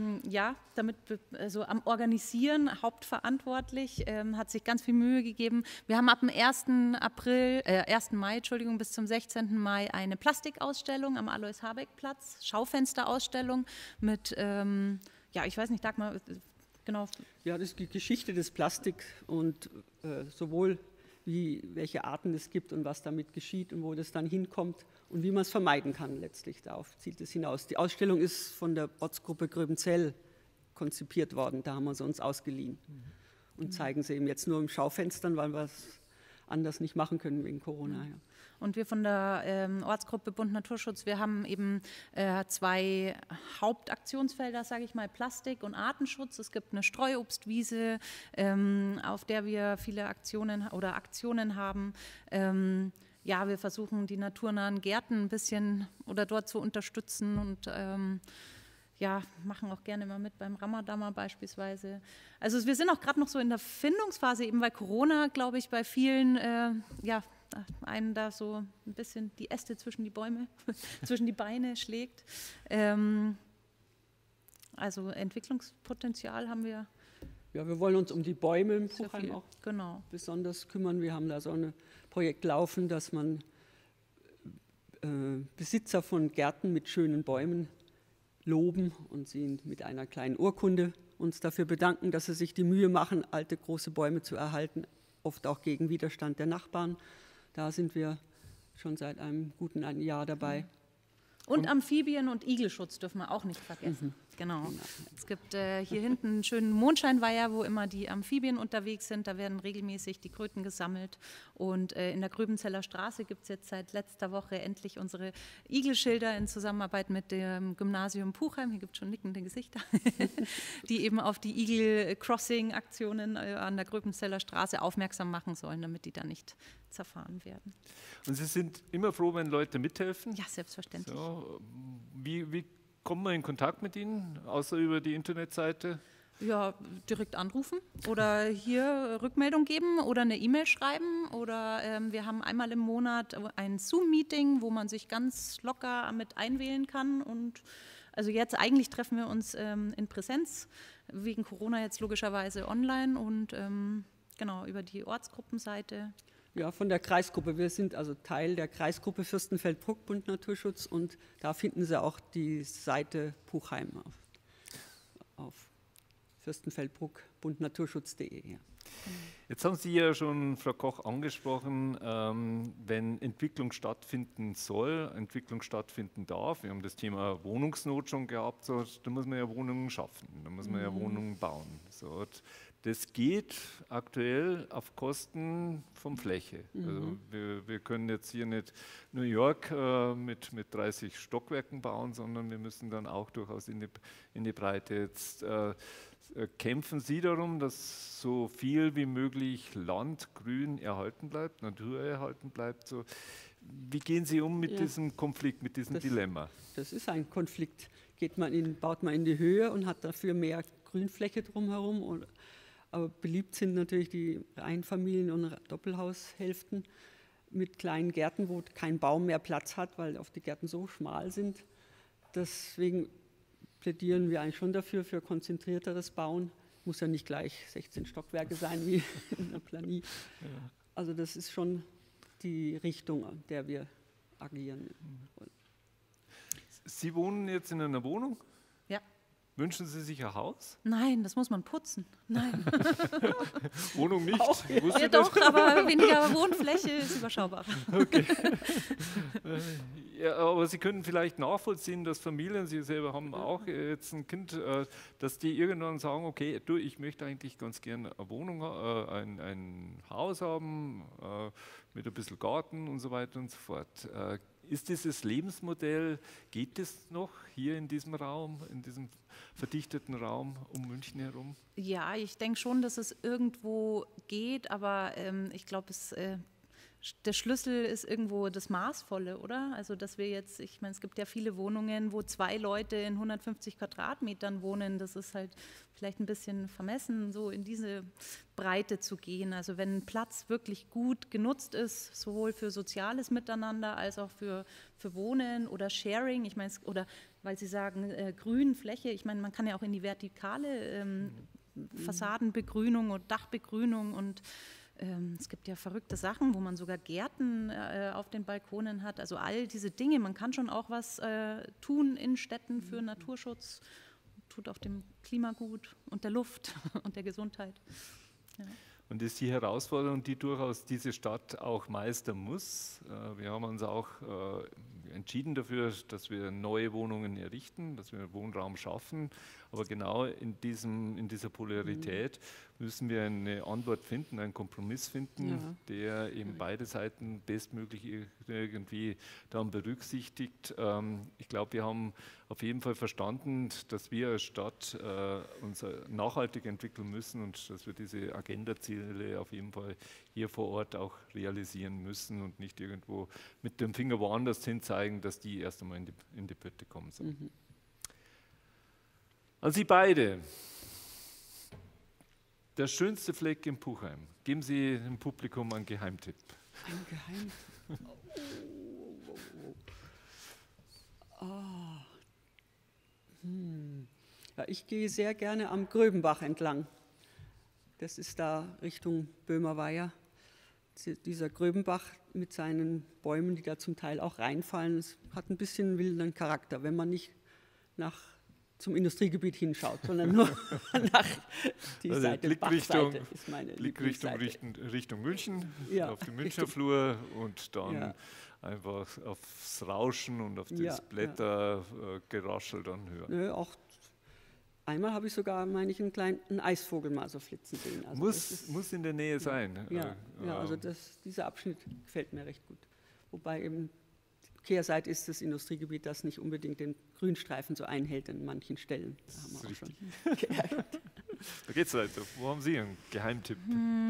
am Organisieren hauptverantwortlich, hat sich ganz viel Mühe gegeben. Wir haben ab dem 1. Mai bis zum 16. Mai eine Plastikausstellung am Alois-Habeck-Platz, Schaufensterausstellung mit, ich weiß nicht, Dagmar, genau. Ja, das ist die Geschichte des Plastik und sowohl welche Arten es gibt und was damit geschieht und wo das dann hinkommt und wie man es vermeiden kann letztlich. Darauf zielt es hinaus. Die Ausstellung ist von der Ortsgruppe Gröbenzell konzipiert worden, da haben wir sie uns ausgeliehen und zeigen sie eben jetzt nur im Schaufenstern, weil wir es anders nicht machen können wegen Corona. Ja. Und wir von der Ortsgruppe Bund Naturschutz, wir haben eben 2 Hauptaktionsfelder, sage ich mal, Plastik und Artenschutz. Es gibt eine Streuobstwiese, auf der wir viele Aktionen haben. Ja, wir versuchen die naturnahen Gärten ein bisschen oder dort zu unterstützen und ja, machen auch gerne mal mit beim Ramadammer beispielsweise. Also wir sind auch gerade noch so in der Findungsphase, eben weil Corona, glaube ich, bei vielen ja, einen da so ein bisschen die Äste zwischen die Bäume, zwischen die Beine schlägt. Also Entwicklungspotenzial haben wir. Ja, wir wollen uns um die Bäume im Puchheim auch besonders kümmern. Wir haben da so ein Projekt laufen, dass man Besitzer von Gärten mit schönen Bäumen loben und sie mit einer kleinen Urkunde uns dafür bedanken, dass sie sich die Mühe machen, alte große Bäume zu erhalten, oft auch gegen Widerstand der Nachbarn. Da sind wir schon seit einem guten Jahr dabei. Und Amphibien- und Igelschutz dürfen wir auch nicht vergessen. Genau. Es gibt hier hinten einen schönen Mondscheinweiher, wo immer die Amphibien unterwegs sind. Da werden regelmäßig die Kröten gesammelt. Und in der Gröbenzeller Straße gibt es jetzt seit letzter Woche endlich unsere Igelschilder in Zusammenarbeit mit dem Gymnasium Puchheim. Hier gibt es schon nickende Gesichter, die eben auf die Igel-Crossing-Aktionen an der Gröbenzeller Straße aufmerksam machen sollen, damit die da nicht zerfahren werden. Und Sie sind immer froh, wenn Leute mithelfen? Ja, selbstverständlich. So, wie kommen wir in Kontakt mit Ihnen, außer über die Internetseite? Ja, direkt anrufen oder hier Rückmeldung geben oder eine E-Mail schreiben. Oder wir haben einmal im Monat ein Zoom-Meeting, wo man sich ganz locker mit einwählen kann. Und also jetzt eigentlich treffen wir uns in Präsenz, wegen Corona jetzt logischerweise online und genau über die Ortsgruppenseite. Ja, von der Kreisgruppe. Wir sind also Teil der Kreisgruppe Fürstenfeldbruck Bund Naturschutz und da finden Sie auch die Seite Puchheim auf Fürstenfeldbruck bundnaturschutz.de. Ja. Jetzt haben Sie ja schon, Frau Koch, angesprochen, wenn Entwicklung stattfinden soll, Entwicklung stattfinden darf. Wir haben das Thema Wohnungsnot schon gehabt, so, da muss man ja Wohnungen schaffen, da muss man ja Wohnungen bauen. So, das geht aktuell auf Kosten von Fläche. Also wir können jetzt hier nicht New York mit 30 Stockwerken bauen, sondern wir müssen dann auch durchaus in die Breite. Jetzt kämpfen Sie darum, dass so viel wie möglich Land, Grün erhalten bleibt, Natur erhalten bleibt. So, wie gehen Sie um mit diesem Konflikt, mit diesem Dilemma? Das ist ein Konflikt. Baut man in die Höhe und hat dafür mehr Grünfläche drumherum. Aber beliebt sind natürlich die Einfamilien- und Doppelhaushälften mit kleinen Gärten, wo kein Baum mehr Platz hat, weil auch die Gärten so schmal sind. Deswegen plädieren wir eigentlich schon dafür, für konzentrierteres Bauen. Muss ja nicht gleich 16 Stockwerke sein wie in der Planie. Ja. Also das ist schon die Richtung, an der wir agieren. Sie wohnen jetzt in einer Wohnung? Ja. Wünschen Sie sich ein Haus? Nein, das muss man putzen. Nein. Wohnung nicht? Ja doch, aber weniger Wohnfläche ist überschaubar. Okay. Ja, aber Sie können vielleicht nachvollziehen, dass Familien, Sie selber haben auch jetzt ein Kind, dass die irgendwann sagen, okay, du, ich möchte eigentlich ganz gerne eine Wohnung, ein Haus haben, mit ein bisschen Garten und so weiter und so fort. Ist dieses Lebensmodell, geht es noch hier in diesem Raum, in diesem verdichteten Raum um München herum? Ja, ich denke schon, dass es irgendwo geht, aber ich glaube, der Schlüssel ist irgendwo das Maßvolle, oder? Also, dass wir jetzt, ich meine, es gibt ja viele Wohnungen, wo 2 Leute in 150 Quadratmetern wohnen. Das ist halt vielleicht ein bisschen vermessen, so in diese Breite zu gehen. Also, wenn Platz wirklich gut genutzt ist, sowohl für soziales Miteinander als auch für Wohnen oder Sharing, ich meine, oder weil Sie sagen, Grünfläche, ich meine, man kann ja auch in die vertikale Fassadenbegrünung und Dachbegrünung und es gibt ja verrückte Sachen, wo man sogar Gärten auf den Balkonen hat. Also all diese Dinge, man kann schon auch was tun in Städten für Naturschutz, tut auch dem Klima gut und der Luft und der Gesundheit. Ja. Und das ist die Herausforderung, die durchaus diese Stadt auch meistern muss. Wir haben uns auch entschieden dafür, dass wir neue Wohnungen errichten, dass wir Wohnraum schaffen. Aber genau in dieser Polarität müssen wir eine Antwort finden, einen Kompromiss finden, der eben beide Seiten bestmöglich irgendwie dann berücksichtigt. Ich glaube, wir haben auf jeden Fall verstanden, dass wir als Stadt uns nachhaltig entwickeln müssen und dass wir diese Agenda-Ziele auf jeden Fall hier vor Ort auch realisieren müssen und nicht irgendwo mit dem Finger woanders hin zeigen, dass die erst einmal in die Pötte kommen sollen. An Sie beide. Der schönste Fleck in Puchheim. Geben Sie dem Publikum einen Geheimtipp. Ein Geheimtipp. Ja, ich gehe sehr gerne am Gröbenbach entlang. Das ist da Richtung Böhmerweiher. Dieser Gröbenbach mit seinen Bäumen, die da zum Teil auch reinfallen, das hat ein bisschen wilden Charakter, wenn man nicht zum Industriegebiet hinschaut, sondern nur nach die also Seite, Bachseite ist meine Richtung München, ja, auf die Münchner Flur und dann einfach aufs Rauschen und auf das Blättergeraschel dann hören. Nö, auch einmal habe ich sogar, meine ich, einen kleinen Eisvogel mal so flitzen sehen. Also muss in der Nähe sein. Also dieser Abschnitt gefällt mir recht gut. Wobei eben die Kehrseite ist das Industriegebiet, das nicht unbedingt den Grünstreifen so einhält an manchen Stellen. Da haben wir auch schon geärgert. Da geht's weiter. Wo haben Sie einen Geheimtipp?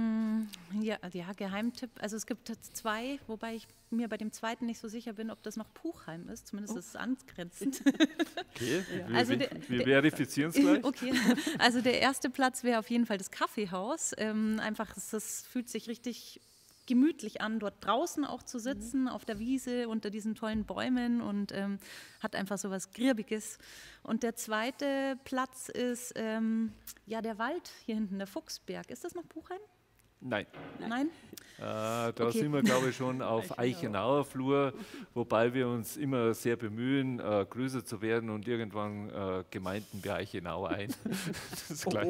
Ja, Geheimtipp. Also es gibt 2, wobei ich mir bei dem zweiten nicht so sicher bin, ob das noch Puchheim ist. Zumindest ist es angrenzend. Okay, wir verifizieren es gleich. Okay, also der erste Platz wäre auf jeden Fall das Kaffeehaus. Einfach, das fühlt sich richtig gemütlich an, dort draußen auch zu sitzen, auf der Wiese unter diesen tollen Bäumen und hat einfach so was Gribbiges. Und der zweite Platz ist der Wald hier hinten, der Fuchsberg. Ist das noch Puchheim? Nein. Nein? Da sind wir, glaube ich, schon auf Eichenauer Flur, wobei wir uns immer sehr bemühen, größer zu werden und irgendwann gemeinden wir Eichenau ein. Das ist klar.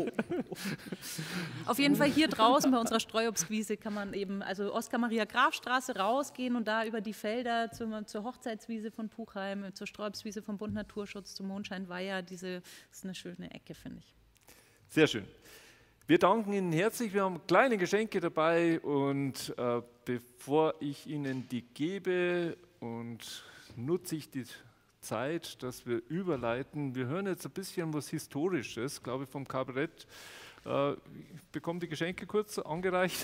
Auf jeden Fall hier draußen bei unserer Streuobstwiese kann man eben, also Oskar-Maria-Graf-Straße rausgehen und da über die Felder zur Hochzeitswiese von Puchheim, zur Streuobstwiese vom Bund Naturschutz, zum Mondscheinweiher. Das ist eine schöne Ecke, finde ich. Sehr schön. Wir danken Ihnen herzlich, wir haben kleine Geschenke dabei und bevor ich Ihnen die gebe nutze ich die Zeit, dass wir überleiten. Wir hören jetzt ein bisschen was Historisches, glaube ich, vom Kabarett. Ich bekomme die Geschenke kurz angereicht.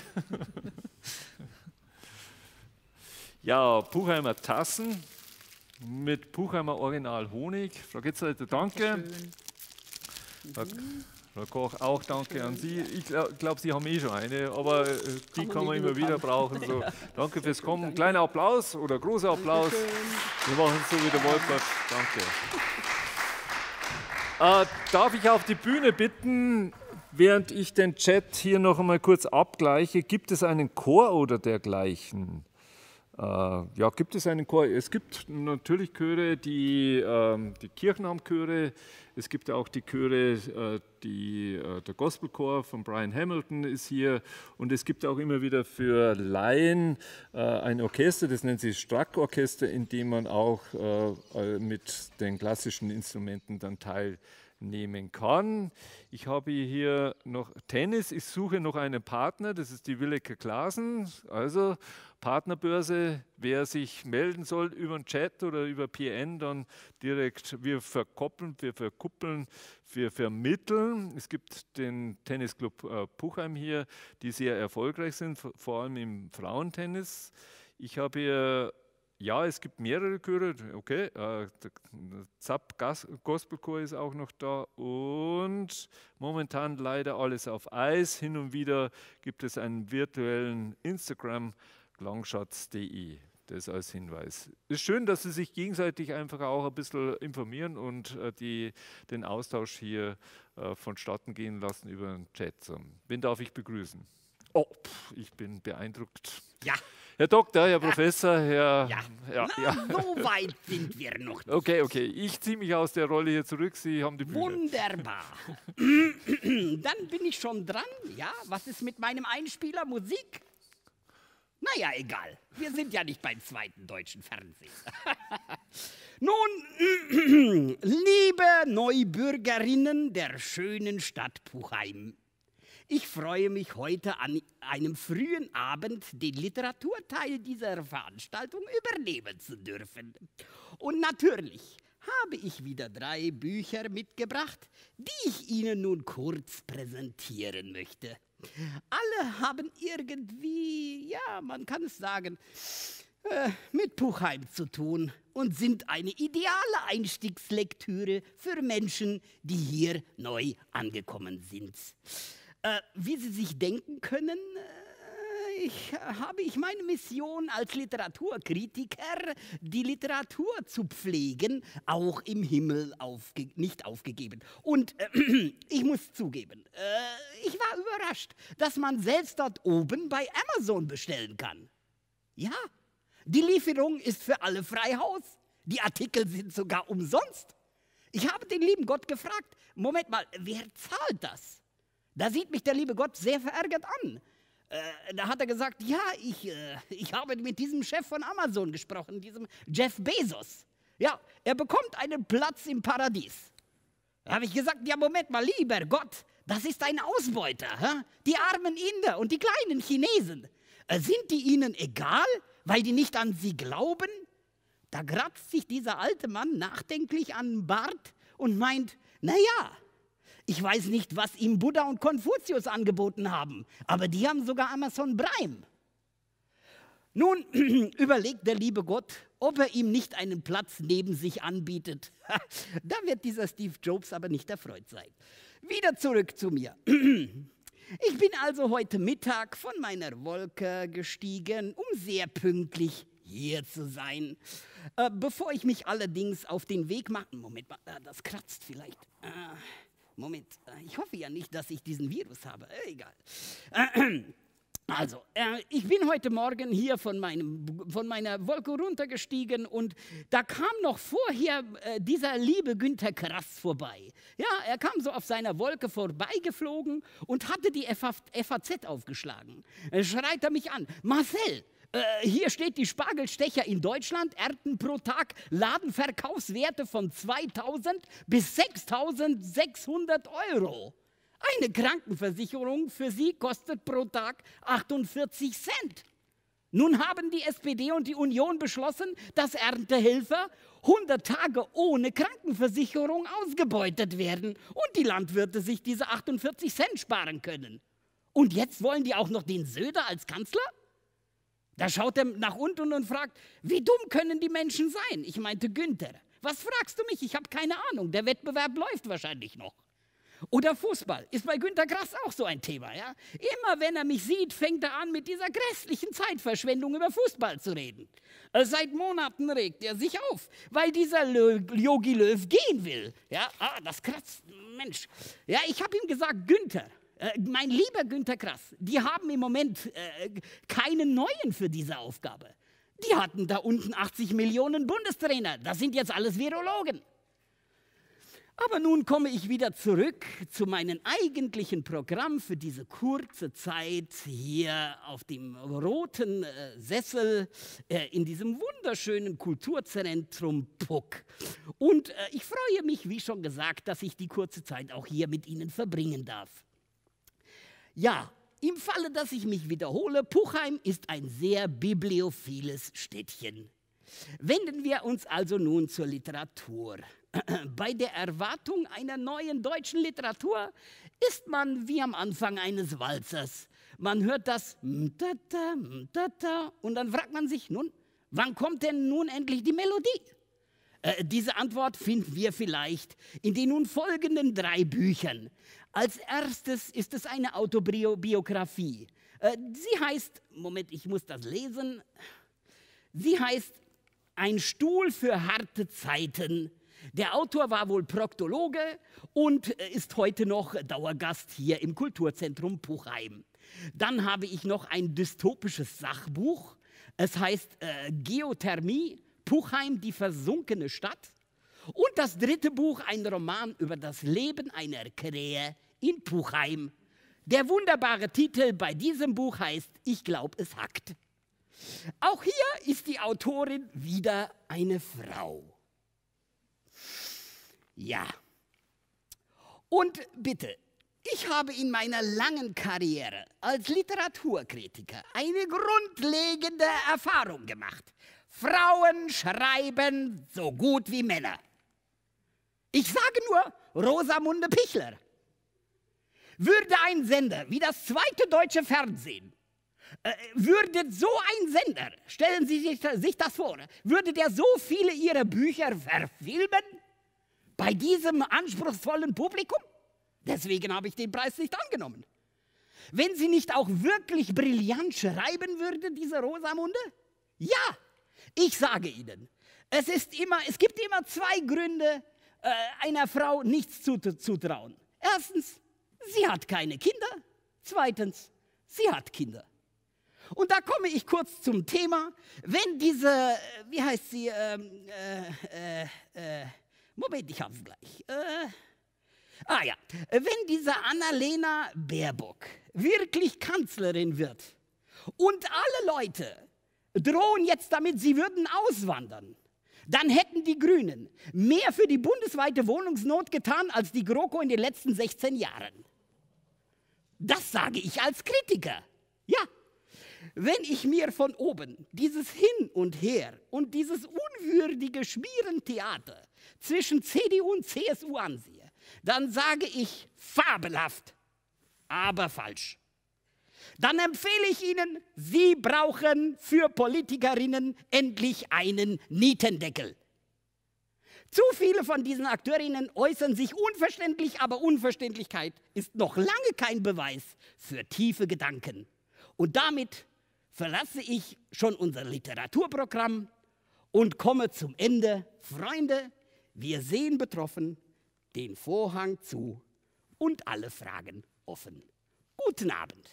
Ja, Puchheimer Tassen mit Puchheimer Original Honig. Frau Getzleiter, danke. Frau Koch, auch danke an Sie. Ich glaube, Sie haben schon eine, aber die kann man immer wieder brauchen. So, danke fürs Kommen. Kleiner Applaus oder großer Applaus. Wir machen es so wie der Wolfert. Danke. Darf ich auf die Bühne bitten, während ich den Chat hier noch einmal kurz abgleiche, gibt es einen Chor oder dergleichen? Ja, gibt es einen Chor? Es gibt natürlich Chöre, die Kirchen haben Chöre. Es gibt auch die Chöre, der Gospelchor von Brian Hamilton ist hier. Und es gibt auch immer wieder für Laien ein Orchester, das nennt sich Strack-Orchester, in dem man auch mit den klassischen Instrumenten dann teilnehmen kann. Ich habe hier noch Tennis. Ich suche noch einen Partner, das ist die Willeke Klaasen. Also Partnerbörse, wer sich melden soll über den Chat oder über PN, dann direkt, wir verkuppeln, wir vermitteln. Es gibt den Tennisclub Puchheim hier, die sehr erfolgreich sind, vor allem im Frauentennis. Ich habe hier, ja, es gibt mehrere Chöre, okay, der Zapp Gospelchor ist auch noch da und momentan leider alles auf Eis. Hin und wieder gibt es einen virtuellen Instagram Longshotz.de, das als Hinweis. Es ist schön, dass Sie sich gegenseitig einfach auch ein bisschen informieren und den Austausch hier vonstatten gehen lassen über den Chat. Wen darf ich begrüßen? Oh, ich bin beeindruckt. Ja. Herr Doktor, Herr Professor, Herr... Ja. So weit sind wir noch nicht. Okay, ich ziehe mich aus der Rolle hier zurück, Sie haben die Bühne. Wunderbar. Dann bin ich schon dran. Ja, was ist mit meinem Einspieler Musik? Naja, egal. Wir sind ja nicht beim zweiten deutschen Fernsehen. Nun, liebe Neubürgerinnen der schönen Stadt Puchheim, ich freue mich heute an einem frühen Abend den Literaturteil dieser Veranstaltung übernehmen zu dürfen. Und natürlich habe ich wieder 3 Bücher mitgebracht, die ich Ihnen nun kurz präsentieren möchte. Alle haben irgendwie, ja, man kann es sagen, mit Puchheim zu tun und sind eine ideale Einstiegslektüre für Menschen, die hier neu angekommen sind. Wie Sie sich denken können, habe ich meine Mission als Literaturkritiker, die Literatur zu pflegen, auch im Himmel nicht aufgegeben. Und ich muss zugeben, ich war überrascht, dass man selbst dort oben bei Amazon bestellen kann. Ja, die Lieferung ist für alle frei Haus. Die Artikel sind sogar umsonst. Ich habe den lieben Gott gefragt, Moment mal, wer zahlt das? Da sieht mich der liebe Gott sehr verärgert an. Da hat er gesagt, ja, ich habe mit diesem Chef von Amazon gesprochen, diesem Jeff Bezos. Ja, er bekommt einen Platz im Paradies. Da habe ich gesagt, ja, Moment mal, lieber Gott, das ist ein Ausbeuter. Hä? Die armen Inder und die kleinen Chinesen. Sind die ihnen egal, weil die nicht an sie glauben? Da kratzt sich dieser alte Mann nachdenklich an den Bart und meint, naja, ich weiß nicht, was ihm Buddha und Konfuzius angeboten haben, aber die haben sogar Amazon Prime. Nun überlegt der liebe Gott, ob er ihm nicht einen Platz neben sich anbietet. Da wird dieser Steve Jobs aber nicht erfreut sein. Wieder zurück zu mir. Ich bin also heute Mittag von meiner Wolke gestiegen, um sehr pünktlich hier zu sein. Bevor ich mich allerdings auf den Weg mache, Moment mal, das kratzt vielleicht. Moment, ich hoffe ja nicht, dass ich diesen Virus habe. Egal. Also, ich bin heute Morgen hier von meiner Wolke runtergestiegen und da kam noch vorher dieser liebe Günter Grass vorbei. Ja, er kam so auf seiner Wolke vorbeigeflogen und hatte die FAZ aufgeschlagen. Schreit er mich an, Marcel, hier steht die Spargelstecher in Deutschland, ernten pro Tag Ladenverkaufswerte von 2.000 bis 6.600 €. Eine Krankenversicherung für sie kostet pro Tag 48 Cent. Nun haben die SPD und die Union beschlossen, dass Erntehelfer 100 Tage ohne Krankenversicherung ausgebeutet werden und die Landwirte sich diese 48 Cent sparen können. Und jetzt wollen die auch noch den Söder als Kanzler? Da schaut er nach unten und fragt, wie dumm können die Menschen sein? Ich meinte, Günther, was fragst du mich? Ich habe keine Ahnung, der Wettbewerb läuft wahrscheinlich noch. Oder Fußball, ist bei Günter Grass auch so ein Thema. Ja? Immer wenn er mich sieht, fängt er an, mit dieser grässlichen Zeitverschwendung über Fußball zu reden. Seit Monaten regt er sich auf, weil dieser Jogi Löw gehen will. Ja? Das kratzt, Mensch. Ja, ich habe ihm gesagt, Günther, mein lieber Günter Grass, die haben im Moment keinen neuen für diese Aufgabe. Die hatten da unten 80 Millionen Bundestrainer, das sind jetzt alles Virologen. Aber nun komme ich wieder zurück zu meinem eigentlichen Programm für diese kurze Zeit hier auf dem roten Sessel in diesem wunderschönen Kulturzentrum Puck. Und ich freue mich, wie schon gesagt, dass ich die kurze Zeit auch hier mit Ihnen verbringen darf. Ja, im Falle, dass ich mich wiederhole, Puchheim ist ein sehr bibliophiles Städtchen. Wenden wir uns also nun zur Literatur. Bei der Erwartung einer neuen deutschen Literatur ist man wie am Anfang eines Walzers. Man hört das Mtata, Mtata und dann fragt man sich, nun, wann kommt denn nun endlich die Melodie? Diese Antwort finden wir vielleicht in den nun folgenden 3 Büchern. Als erstes ist es eine Autobiografie. Sie heißt, Moment, ich muss das lesen. Sie heißt Ein Stuhl für harte Zeiten. Der Autor war wohl Proktologe und ist heute noch Dauergast hier im Kulturzentrum Puchheim. Dann habe ich noch ein dystopisches Sachbuch. Es heißt Geothermie, Puchheim, die versunkene Stadt. Und das 3. Buch, ein Roman über das Leben einer Krähe in Puchheim. Der wunderbare Titel bei diesem Buch heißt Ich glaub, es hackt. Auch hier ist die Autorin wieder eine Frau. Ja. Und bitte, ich habe in meiner langen Karriere als Literaturkritiker eine grundlegende Erfahrung gemacht. Frauen schreiben so gut wie Männer. Ich sage nur Rosamunde Pichler. Würde ein Sender wie das zweite deutsche Fernsehen, würde so ein Sender, stellen Sie sich das vor, würde der so viele Ihrer Bücher verfilmen bei diesem anspruchsvollen Publikum? Deswegen habe ich den Preis nicht angenommen. Wenn sie nicht auch wirklich brillant schreiben würde, diese Rosamunde? Ja, ich sage Ihnen, es gibt immer zwei Gründe, einer Frau nichts zuzutrauen. Erstens, sie hat keine Kinder. Zweitens, sie hat Kinder. Und da komme ich kurz zum Thema. Wenn diese, wie heißt sie, Moment, ich habe es gleich. Wenn diese Annalena Baerbock wirklich Kanzlerin wird und alle Leute drohen jetzt damit, sie würden auswandern, dann hätten die Grünen mehr für die bundesweite Wohnungsnot getan als die GroKo in den letzten 16 Jahren. Das sage ich als Kritiker. Ja, wenn ich mir von oben dieses Hin und Her und dieses unwürdige Schmierentheater zwischen CDU und CSU ansehe, dann sage ich fabelhaft, aber falsch. Dann empfehle ich Ihnen, Sie brauchen für Politikerinnen endlich einen Nietendeckel. Zu viele von diesen Akteurinnen äußern sich unverständlich, aber Unverständlichkeit ist noch lange kein Beweis für tiefe Gedanken. Und damit verlasse ich schon unser Literaturprogramm und komme zum Ende. Freunde, wir sehen betroffen den Vorhang zu und alle Fragen offen. Guten Abend.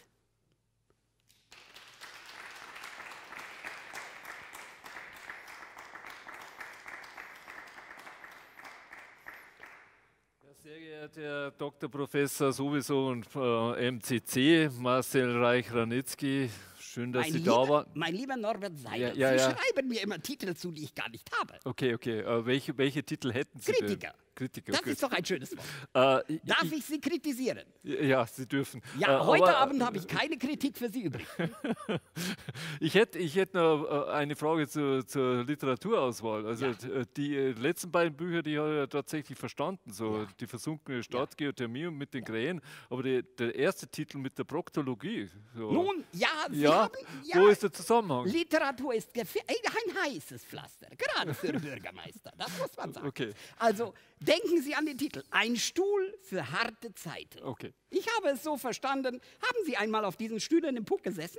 Sehr geehrter Herr Dr. Professor sowieso und MCC, Marcel Reich-Ranitzky, schön, dass Sie da waren. Mein lieber Norbert Seidel, Ja. Sie schreiben mir immer Titel zu, die ich gar nicht habe. Okay. Welche Titel hätten Sie Kritiker. denn? Kritiker. Das Okay. ist doch ein schönes Wort. Darf ich Sie kritisieren? Ja, Sie dürfen. Ja, heute Abend habe ich keine Kritik für Sie übrig. Ich hätte noch eine Frage zur Literaturauswahl. Also Ja. die letzten beiden Bücher, die habe ich ja tatsächlich verstanden, so Die versunkene Stadt, Geothermie und mit den Krähen. Aber der erste Titel mit der Proktologie. So. Nun, ja, Sie Ja, haben... wo ist der Zusammenhang? Literatur ist ein heißes Pflaster, gerade für Bürgermeister, das muss man sagen. Okay. Also denken Sie an den Titel, Ein Stuhl für harte Zeiten. Okay. Ich habe es so verstanden, haben Sie einmal auf diesen Stühlen im Puck gesessen?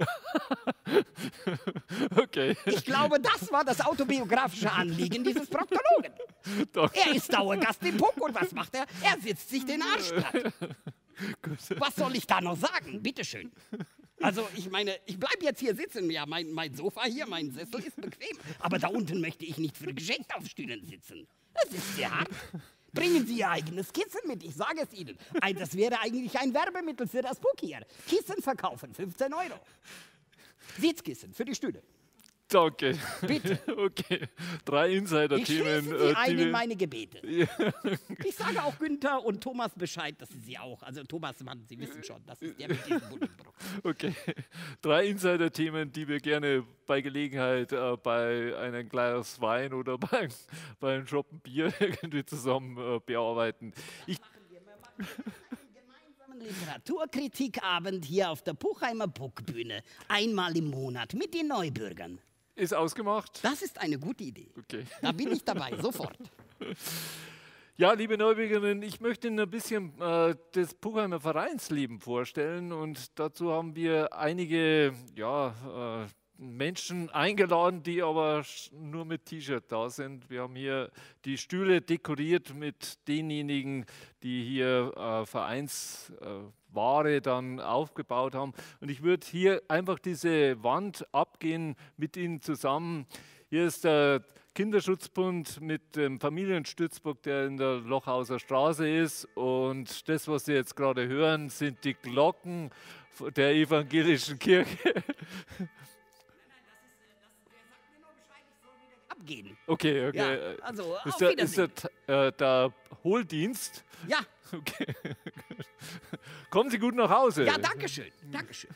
Okay. Ich glaube, das war das autobiografische Anliegen dieses Proktologen. Doch. Er ist Dauergast im Puck und was macht er? Er sitzt sich den Arsch platt. Was soll ich da noch sagen? Bitteschön. Also ich meine, ich bleibe jetzt hier sitzen. Ja, mein Sofa hier, mein Sessel ist bequem. Aber da unten möchte ich nicht für geschenkt auf Stühlen sitzen. Das ist sehr hart. Bringen Sie Ihr eigenes Kissen mit, ich sage es Ihnen. Das wäre eigentlich ein Werbemittel für das Puck hier. Kissen verkaufen, 15 €. Sitzkissen für die Stühle. Danke. Bitte. Okay. 3 Ich Insider-Themen. schließe Sie ein in meine Gebete. Ich sage auch Günther und Thomas Bescheid, dass Sie auch. Also Thomas Mann, Sie wissen schon, das ist der mit diesem Buddelbrock. Okay. 3 Insider-Themen, die wir gerne bei Gelegenheit bei einem Glas Wein oder bei einem Schoppen Bier irgendwie zusammen bearbeiten. Wir machen einen gemeinsamen Literaturkritikabend hier auf der Puchheimer Puckbühne. Einmal im Monat mit den Neubürgern. Ist ausgemacht? Das ist eine gute Idee. Okay. Da bin ich dabei, sofort. Ja, liebe Neubürgerinnen, ich möchte Ihnen ein bisschen das Puchheimer Vereinsleben vorstellen und dazu haben wir einige Menschen eingeladen, die aber nur mit T-Shirt da sind. Wir haben hier die Stühle dekoriert mit denjenigen, die hier Vereinsware dann aufgebaut haben. Und ich würde hier einfach diese Wand abgehen mit Ihnen zusammen. Hier ist der Kinderschutzbund mit dem Familienstützpunkt, der in der Lochhauser Straße ist. Und das, was Sie jetzt gerade hören, sind die Glocken der evangelischen Kirche. gehen. Okay. Ja, also auf Ist Wiedersehen. der Hohldienst? Ja, Okay. Kommen Sie gut nach Hause. ja, danke schön. Dankeschön.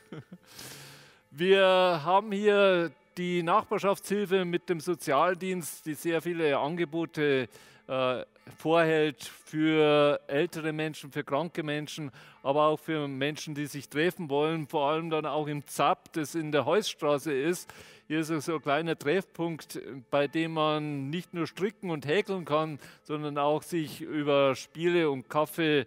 Wir haben hier die Nachbarschaftshilfe mit dem Sozialdienst, die sehr viele Angebote vorhält für ältere Menschen, für kranke Menschen, aber auch für Menschen, die sich treffen wollen, vor allem dann auch im ZAP, das in der Heusstraße ist. Hier ist so ein kleiner Treffpunkt, bei dem man nicht nur stricken und häkeln kann, sondern auch sich über Spiele und Kaffee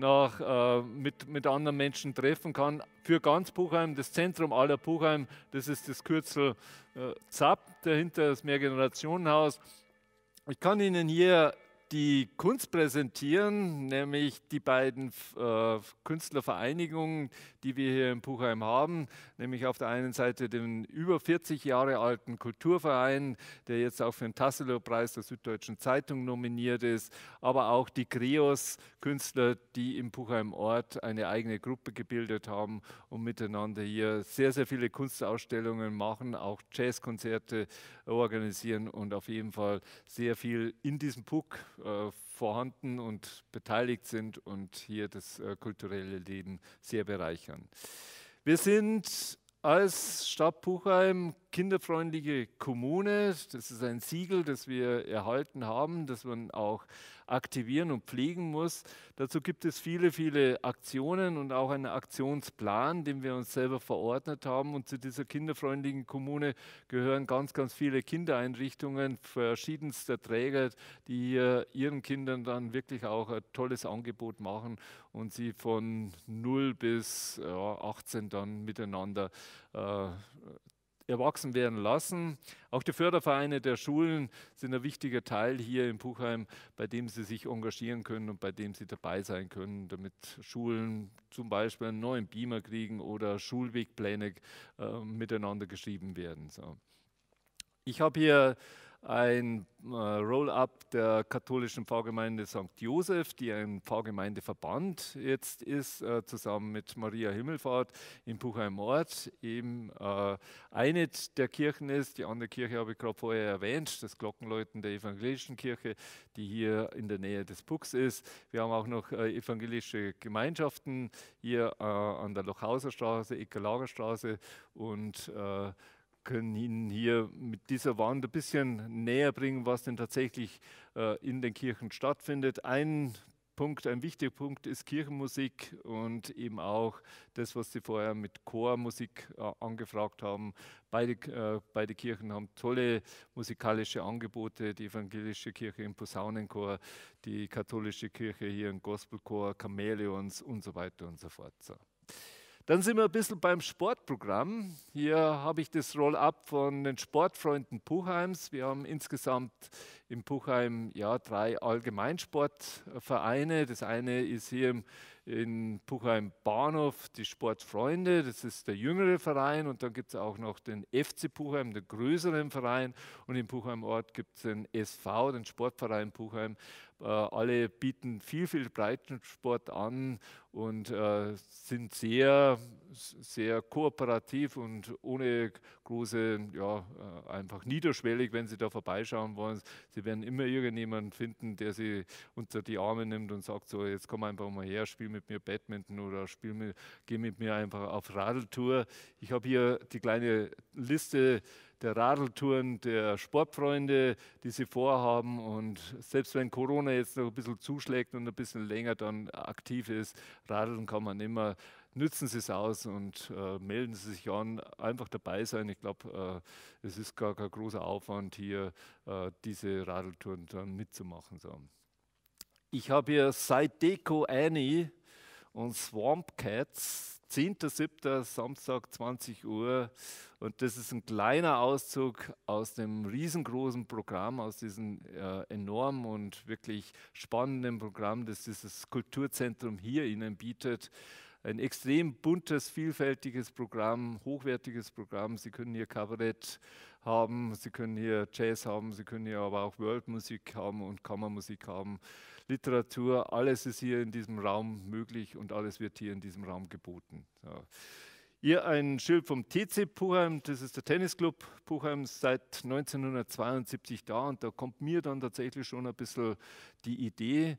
mit anderen Menschen treffen kann. Für ganz Puchheim, das Zentrum aller Puchheim, das ist das Kürzel ZAP, dahinter das Mehrgenerationenhaus. Ich kann Ihnen hier die Kunst präsentieren, nämlich die beiden Künstlervereinigungen, die wir hier in Puchheim haben, nämlich auf der einen Seite den über 40 Jahre alten Kulturverein, der jetzt auch für den Tassilo-Preis der Süddeutschen Zeitung nominiert ist, aber auch die Kreos-Künstler, die im Puchheim Ort eine eigene Gruppe gebildet haben und miteinander hier sehr, sehr viele Kunstausstellungen machen, auch Jazzkonzerte organisieren und auf jeden Fall sehr viel in diesem Puck vorhanden und beteiligt sind und hier das kulturelle Leben sehr bereichern. Wir sind als Stadt Puchheim kinderfreundliche Kommune. Das ist ein Siegel, das wir erhalten haben, das man auch aktivieren und pflegen muss. Dazu gibt es viele, viele Aktionen und auch einen Aktionsplan, den wir uns selber verordnet haben. Und zu dieser kinderfreundlichen Kommune gehören ganz, ganz viele Kindereinrichtungen verschiedenster Träger, die hier ihren Kindern dann wirklich auch ein tolles Angebot machen und sie von 0 bis 18 dann miteinander erwachsen werden lassen. Auch die Fördervereine der Schulen sind ein wichtiger Teil hier in Puchheim, bei dem sie sich engagieren können und bei dem sie dabei sein können, damit Schulen zum Beispiel einen neuen Beamer kriegen oder Schulwegpläne miteinander geschrieben werden. So. Ich habe hier ein Roll-up der katholischen Pfarrgemeinde St. Joseph, die ein Pfarrgemeindeverband jetzt ist, zusammen mit Maria Himmelfahrt in Puchheim Ort, eben eine der Kirchen ist. Die andere Kirche habe ich gerade vorher erwähnt, das Glockenläuten der evangelischen Kirche, die hier in der Nähe des Pucks ist. Wir haben auch noch evangelische Gemeinschaften hier an der Lochhauser Straße, Ecker-Lager-Straße und können Ihnen hier mit dieser Wand ein bisschen näher bringen, was denn tatsächlich in den Kirchen stattfindet. Ein wichtiger Punkt ist Kirchenmusik und eben auch das, was Sie vorher mit Chormusik angefragt haben. Beide Kirchen haben tolle musikalische Angebote, die evangelische Kirche im Posaunenchor, die katholische Kirche hier im Gospelchor, Chamäleons und so weiter und so fort. So. Dann sind wir ein bisschen beim Sportprogramm. Hier habe ich das Roll-up von den Sportfreunden Puchheims. Wir haben insgesamt in Puchheim 3 Allgemeinsportvereine. Das eine ist hier in Puchheim Bahnhof die Sportfreunde, das ist der jüngere Verein, und dann gibt es auch noch den FC Puchheim, den größeren Verein, und im Puchheim Ort gibt es den SV, den Sportverein Puchheim. Alle bieten viel, viel Breitensport an und sind sehr, sehr kooperativ und ohne große, einfach niederschwellig, wenn Sie da vorbeischauen wollen. Sie werden immer irgendjemanden finden, der Sie unter die Arme nimmt und sagt, so, jetzt komm einfach mal her, spiel mit mir Badminton oder geh mit mir einfach auf Radeltour. Ich habe hier die kleine Liste der Radeltouren der Sportfreunde, die sie vorhaben, und selbst wenn Corona jetzt noch ein bisschen zuschlägt und ein bisschen länger dann aktiv ist, radeln kann man immer. Nützen Sie es aus und melden Sie sich an, einfach dabei sein. Ich glaube, es ist gar kein großer Aufwand, hier diese Radeltouren dann mitzumachen. So. Ich habe hier Sideco Annie und Swamp Cats, 10.07. Samstag 20 Uhr, und das ist ein kleiner Auszug aus dem riesengroßen Programm, aus diesem enormen und wirklich spannenden Programm, das dieses Kulturzentrum hier Ihnen bietet. Ein extrem buntes, vielfältiges Programm, hochwertiges Programm. Sie können hier Kabarett haben, Sie können hier Jazz haben, Sie können hier aber auch Worldmusik haben und Kammermusik haben, Literatur, alles ist hier in diesem Raum möglich und alles wird hier in diesem Raum geboten. So. Hier ein Schild vom TC Puchheim, das ist der Tennisclub Puchheim, seit 1972 da, und da kommt mir dann tatsächlich schon ein bisschen die Idee,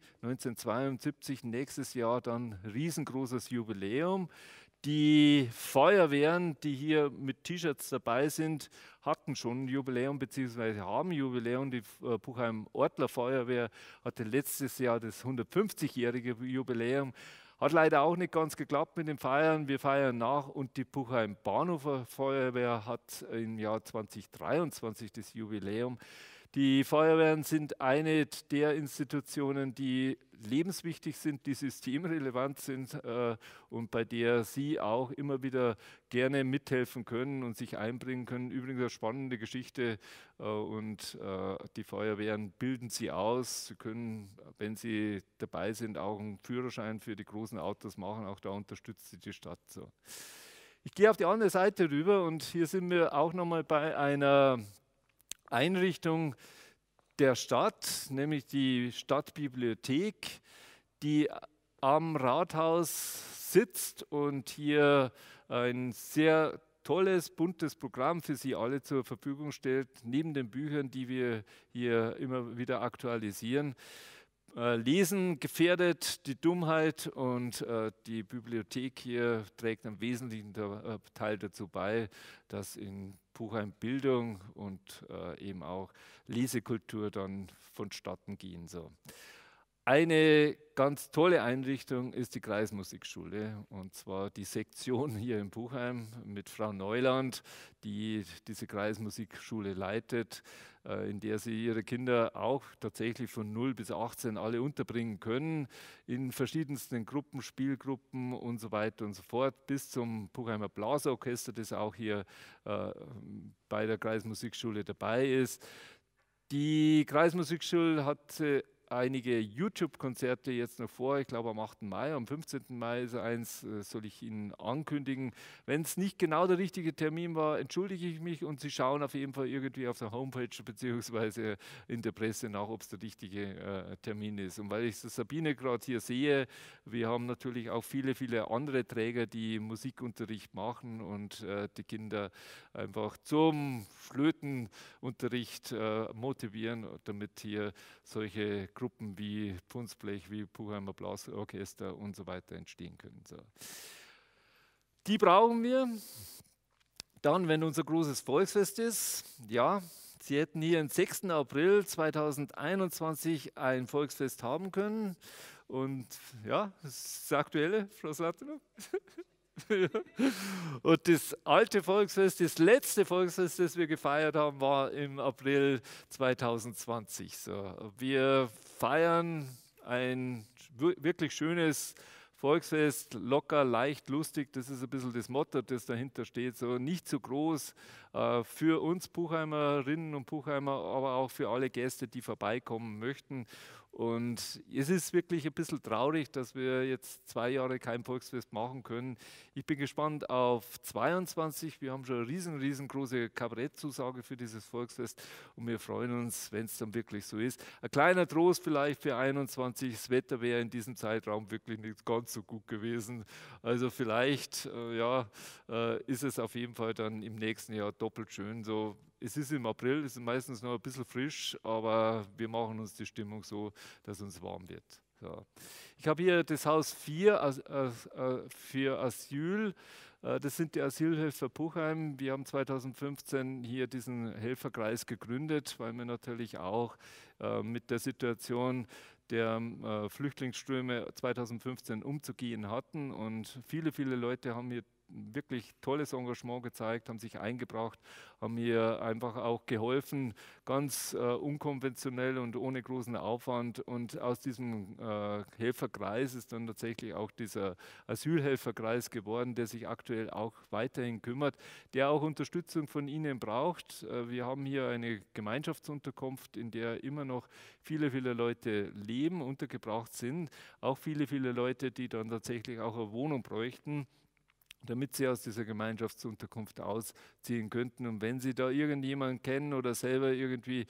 1972, nächstes Jahr dann riesengroßes Jubiläum. Die Feuerwehren, die hier mit T-Shirts dabei sind, hatten schon ein Jubiläum bzw. haben ein Jubiläum. Die Puchheim Ortler Feuerwehr hatte letztes Jahr das 150-jährige Jubiläum. Hat leider auch nicht ganz geklappt mit den Feiern. Wir feiern nach, und die Puchheim Bahnhofer Feuerwehr hat im Jahr 2023 das Jubiläum. Die Feuerwehren sind eine der Institutionen, die lebenswichtig sind, die systemrelevant sind und bei der Sie auch immer wieder gerne mithelfen können und sich einbringen können. Übrigens eine spannende Geschichte, und die Feuerwehren bilden Sie aus. Sie können, wenn Sie dabei sind, auch einen Führerschein für die großen Autos machen. Auch da unterstützt Sie die Stadt so. Ich gehe auf die andere Seite rüber, und hier sind wir auch nochmal bei einer Einrichtung der Stadt, nämlich die Stadtbibliothek, die am Rathaus sitzt und hier ein sehr tolles, buntes Programm für Sie alle zur Verfügung stellt, neben den Büchern, die wir hier immer wieder aktualisieren. Lesen gefährdet die Dummheit, und die Bibliothek hier trägt einen wesentlichen Teil dazu bei, dass in Puchheim Bildung und eben auch Lesekultur dann vonstatten gehen. So. Eine ganz tolle Einrichtung ist die Kreismusikschule, und zwar die Sektion hier in Puchheim mit Frau Neuland, die diese Kreismusikschule leitet, in der Sie Ihre Kinder auch tatsächlich von 0 bis 18 alle unterbringen können, in verschiedensten Gruppen, Spielgruppen und so weiter und so fort, bis zum Puchheimer Blasorchester, das auch hier bei der Kreismusikschule dabei ist. Die Kreismusikschule hat einige YouTube-Konzerte jetzt noch vor, ich glaube am 8. Mai, am 15. Mai ist eins, soll ich Ihnen ankündigen. Wenn es nicht genau der richtige Termin war, entschuldige ich mich, und Sie schauen auf jeden Fall irgendwie auf der Homepage bzw. in der Presse nach, ob es der richtige Termin ist. Und weil ich Sabine gerade hier sehe, wir haben natürlich auch viele, viele andere Träger, die Musikunterricht machen und die Kinder einfach zum Flötenunterricht motivieren, damit hier solche Gruppen wie Punzblech, wie Puchheimer Blasorchester und so weiter entstehen können. So. Die brauchen wir dann, wenn unser großes Volksfest ist. Ja, Sie hätten hier am 6. April 2021 ein Volksfest haben können. Und ja, das ist das Aktuelle, Frau Slattner. Und das alte Volksfest, das letzte Volksfest, das wir gefeiert haben, war im April 2020. So, wir feiern ein wirklich schönes Volksfest, locker, leicht, lustig. Das ist ein bisschen das Motto, das dahinter steht. So nicht zu groß für uns Puchheimerinnen und Puchheimer, aber auch für alle Gäste, die vorbeikommen möchten. Und es ist wirklich ein bisschen traurig, dass wir jetzt 2 Jahre kein Volksfest machen können. Ich bin gespannt auf 22. Wir haben schon eine riesengroße Kabarettzusage für dieses Volksfest, und wir freuen uns, wenn es dann wirklich so ist. Ein kleiner Trost vielleicht für 21. Das Wetter wäre in diesem Zeitraum wirklich nicht ganz so gut gewesen. Also vielleicht ist es auf jeden Fall dann im nächsten Jahr doppelt schön. So, es ist im April, es ist meistens noch ein bisschen frisch, aber wir machen uns die Stimmung so, dass uns warm wird. So. Ich habe hier das Haus 4 für Asyl. Das sind die Asylhelfer Puchheim. Wir haben 2015 hier diesen Helferkreis gegründet, weil wir natürlich auch mit der Situation der Flüchtlingsströme 2015 umzugehen hatten. Und viele, viele Leute haben hier wirklich tolles Engagement gezeigt, haben sich eingebracht, haben mir einfach auch geholfen, ganz unkonventionell und ohne großen Aufwand. Und aus diesem Helferkreis ist dann tatsächlich auch dieser Asylhelferkreis geworden, der sich aktuell auch weiterhin kümmert, der auch Unterstützung von Ihnen braucht. Wir haben hier eine Gemeinschaftsunterkunft, in der immer noch viele, viele Leute leben, untergebracht sind, auch viele, viele Leute, die dann tatsächlich auch eine Wohnung bräuchten. damit sie aus dieser Gemeinschaftsunterkunft ausziehen könnten. Und wenn Sie da irgendjemanden kennen oder selber irgendwie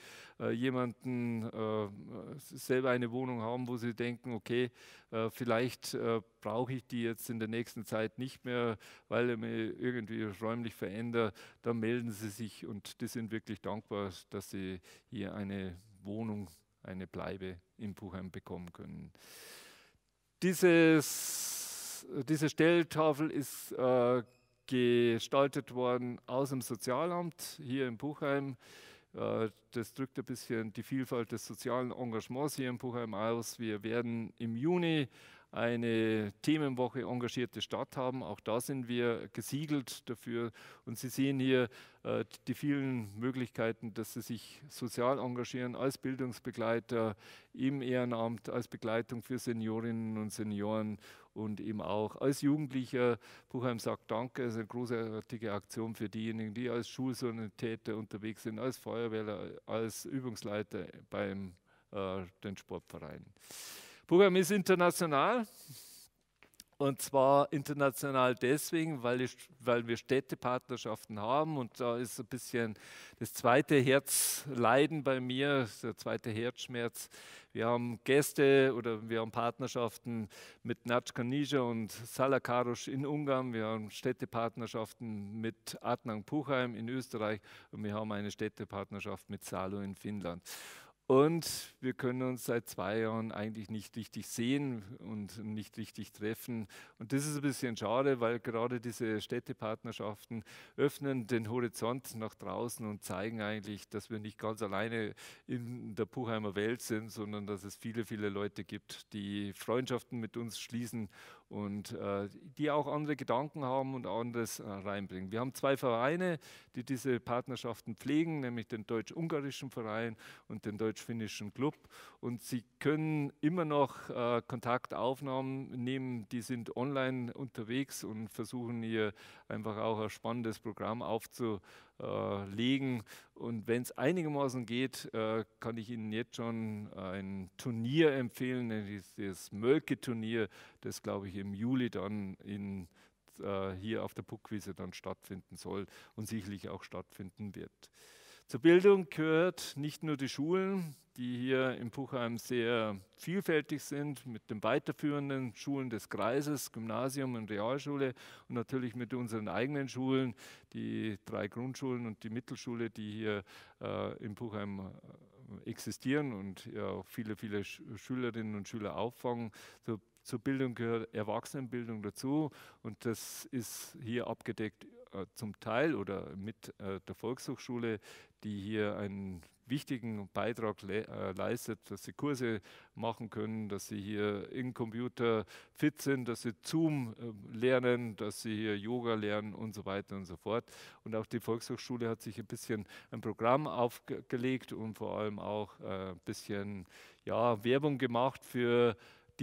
selber eine Wohnung haben, wo Sie denken, okay, vielleicht brauche ich die jetzt in der nächsten Zeit nicht mehr, weil ich mich irgendwie räumlich verändere, dann melden Sie sich, und die sind wirklich dankbar, dass sie hier eine Wohnung, eine Bleibe in Puchheim bekommen können. Diese Stelltafel ist gestaltet worden aus dem Sozialamt hier in Puchheim. Das drückt ein bisschen die Vielfalt des sozialen Engagements hier in Puchheim aus. Wir werden im Juni eine Themenwoche Engagierte Stadt haben. Auch da sind wir gesiegelt dafür. Und Sie sehen hier die vielen Möglichkeiten, dass Sie sich sozial engagieren als Bildungsbegleiter, im Ehrenamt, als Begleitung für Seniorinnen und Senioren und eben auch als Jugendlicher. Puchheim sagt Danke, ist eine großartige Aktion für diejenigen, die als Schulsanitäter unterwegs sind, als Feuerwehrler, als Übungsleiter beim den Sportvereinen. Puchheim ist international, und zwar international deswegen, weil wir Städtepartnerschaften haben, und da ist ein bisschen das zweite Herzleiden bei mir, der zweite Herzschmerz. Wir haben Gäste oder wir haben Partnerschaften mit Nacska-Nischa und Salakaros in Ungarn, wir haben Städtepartnerschaften mit Adnang Puchheim in Österreich und wir haben eine Städtepartnerschaft mit Salo in Finnland. Und wir können uns seit 2 Jahren eigentlich nicht richtig sehen und nicht richtig treffen. Und das ist ein bisschen schade, weil gerade diese Städtepartnerschaften öffnen den Horizont nach draußen und zeigen eigentlich, dass wir nicht ganz alleine in der Puchheimer Welt sind, sondern dass es viele, viele Leute gibt, die Freundschaften mit uns schließen und die auch andere Gedanken haben und anderes reinbringen. Wir haben 2 Vereine, die diese Partnerschaften pflegen, nämlich den deutsch-ungarischen Verein und den deutsch-finnischen Club. Und Sie können immer noch Kontaktaufnahmen nehmen, die sind online unterwegs und versuchen hier einfach auch ein spannendes Programm aufzulegen. Und wenn es einigermaßen geht, kann ich Ihnen jetzt schon ein Turnier empfehlen, nämlich das Mölke-Turnier, das, glaube ich, im Juli dann hier auf der Puckwiese dann stattfinden soll und sicherlich auch stattfinden wird. Zur Bildung gehört nicht nur die Schulen, die hier in Puchheim sehr vielfältig sind, mit den weiterführenden Schulen des Kreises, Gymnasium und Realschule und natürlich mit unseren eigenen Schulen, die 3 Grundschulen und die Mittelschule, die hier in Puchheim existieren und ja auch viele, viele Schülerinnen und Schüler auffangen. Zur Bildung gehört Erwachsenenbildung dazu, und das ist hier abgedeckt zum Teil oder mit der Volkshochschule, die hier einen wichtigen Beitrag leistet, dass sie Kurse machen können, dass sie hier im Computer fit sind, dass sie Zoom lernen, dass sie hier Yoga lernen und so weiter und so fort. Und auch die Volkshochschule hat sich ein bisschen ein Programm aufgelegt und vor allem auch ein bisschen Werbung gemacht für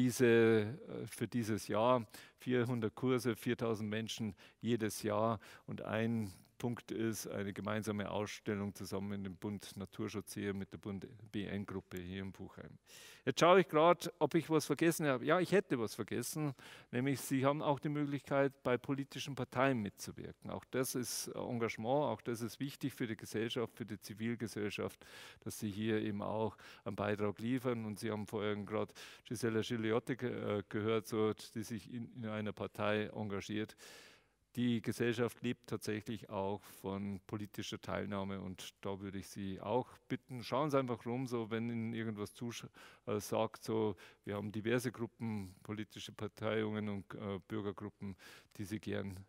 dieses Jahr. 400 Kurse, 4000 Menschen jedes Jahr, und ein Punkt ist eine gemeinsame Ausstellung zusammen mit dem Bund Naturschutz hier, mit der Bund BN-Gruppe hier in Puchheim. Jetzt schaue ich gerade, ob ich was vergessen habe. Ja, ich hätte was vergessen, nämlich Sie haben auch die Möglichkeit, bei politischen Parteien mitzuwirken. Auch das ist Engagement, auch das ist wichtig für die Gesellschaft, für die Zivilgesellschaft, dass Sie hier eben auch einen Beitrag liefern. Und Sie haben vorhin gerade Gisela Giliotti gehört, die sich in einer Partei engagiert. Die Gesellschaft lebt tatsächlich auch von politischer Teilnahme, und da würde ich Sie auch bitten, schauen Sie einfach rum, so wenn Ihnen irgendwas sagt, so wir haben diverse Gruppen, politische Parteiungen und Bürgergruppen, die Sie gern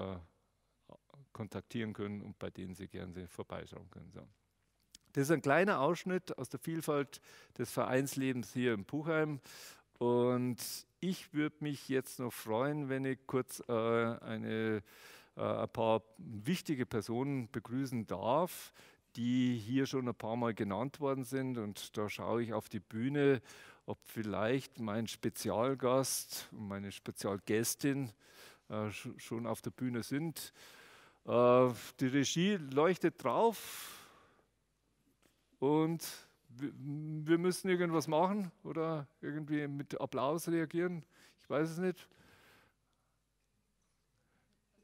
kontaktieren können und bei denen Sie gerne vorbeischauen können. So. Das ist ein kleiner Ausschnitt aus der Vielfalt des Vereinslebens hier in Puchheim. Und ich würde mich jetzt noch freuen, wenn ich kurz ein paar wichtige Personen begrüßen darf, die hier schon ein paar Mal genannt worden sind. Und da schaue ich auf die Bühne, ob vielleicht mein Spezialgast und meine Spezialgästin schon auf der Bühne sind. Die Regie leuchtet drauf und wir müssen irgendwas machen oder irgendwie mit Applaus reagieren. Ich weiß es nicht.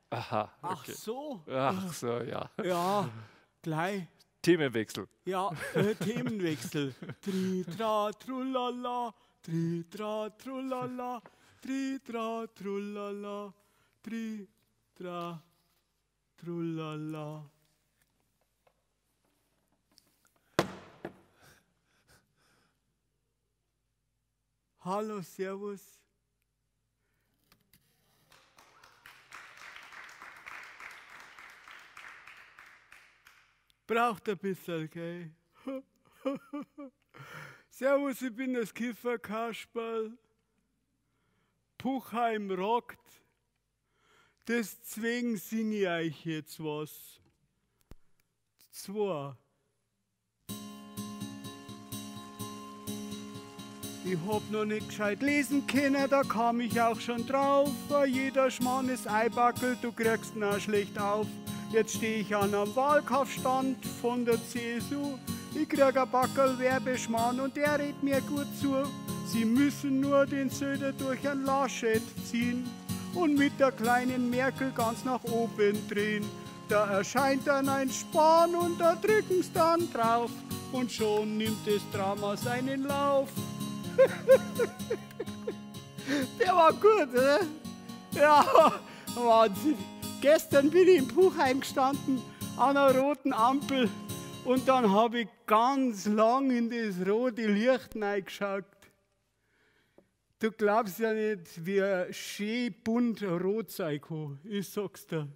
Aha, Ach okay. so. Ach so, ja. Ja, gleich. Themenwechsel. Ja, Themenwechsel. Tri-tra, trullala, tri-tra, trullala, tri-tra, trullala, tri-tra, trullala. Hallo, servus. Braucht ein bisschen, gell? Servus, ich bin das Kifferkasperl. Puchheim rockt. Deswegen singe ich euch jetzt was. 2. Ich hab noch nicht gescheit lesen können, da kam ich auch schon drauf. Jeder Schmarrn ist Eibackel, du kriegst ihn auch schlecht auf. Jetzt stehe ich an einem Wahlkampfstand von der CSU. Ich krieg ein Backel Werbeschmarrn und der redet mir gut zu. Sie müssen nur den Söder durch ein Laschet ziehen und mit der kleinen Merkel ganz nach oben drehen. Da erscheint dann ein Spahn und da drücken's dann drauf und schon nimmt das Drama seinen Lauf. Der war gut, oder? Ja, Wahnsinn. Gestern bin ich in Puchheim gestanden, an einer roten Ampel. Und dann habe ich ganz lang in das rote Licht reingeschaut. Du glaubst ja nicht, wie schön bunt rot sein kann. Ich sag's dir.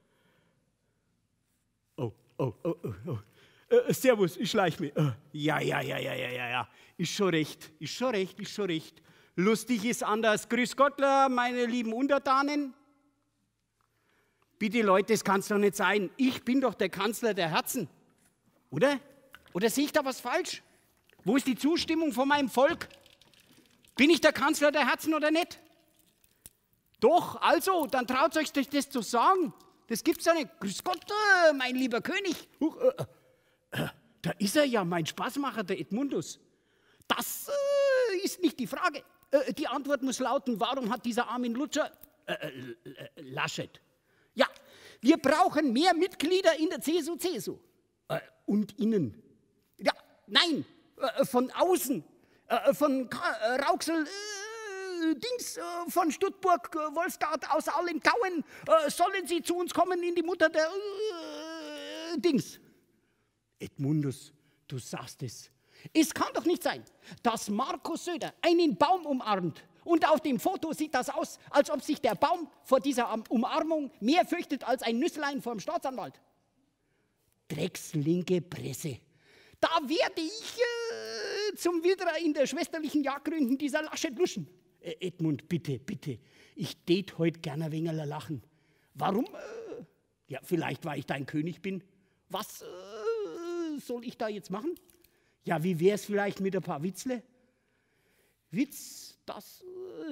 Oh. Servus, ich schleich mich. Ja. Ist schon recht. Lustig ist anders. Grüß Gottler, meine lieben Untertanen. Bitte Leute, das kann's doch nicht sein. Ich bin doch der Kanzler der Herzen. Oder? Oder sehe ich da was falsch? Wo ist die Zustimmung von meinem Volk? Bin ich der Kanzler der Herzen oder nicht? Doch, also, dann traut euch das zu sagen. Das gibt's ja nicht. Grüß Gott, mein lieber König. Da ist er ja, mein Spaßmacher, der Edmundus. Das ist nicht die Frage. Die Antwort muss lauten, warum hat dieser Armin Laschet? Ja, wir brauchen mehr Mitglieder in der CSU. Und innen. Ja, nein, von außen. Von Rauxel, von Stuttburg, Wolfsgard, aus allen Gauen. Sollen sie zu uns kommen in die Mutter der Dings. Edmundus, du sagst es. Es kann doch nicht sein, dass Markus Söder einen Baum umarmt und auf dem Foto sieht das aus, als ob sich der Baum vor dieser Umarmung mehr fürchtet als ein Nüsslein vor dem Staatsanwalt. Dreckslinke Presse. Da werde ich zum Widder in der schwesterlichen Jagd gründen dieser Laschet luschen. Edmund, bitte. Ich tät heute gerne ein wenig lachen. Warum? Ja, vielleicht, weil ich dein König bin. Was soll ich da jetzt machen? Ja, wie wär's vielleicht mit ein paar Witzle? Witz, das,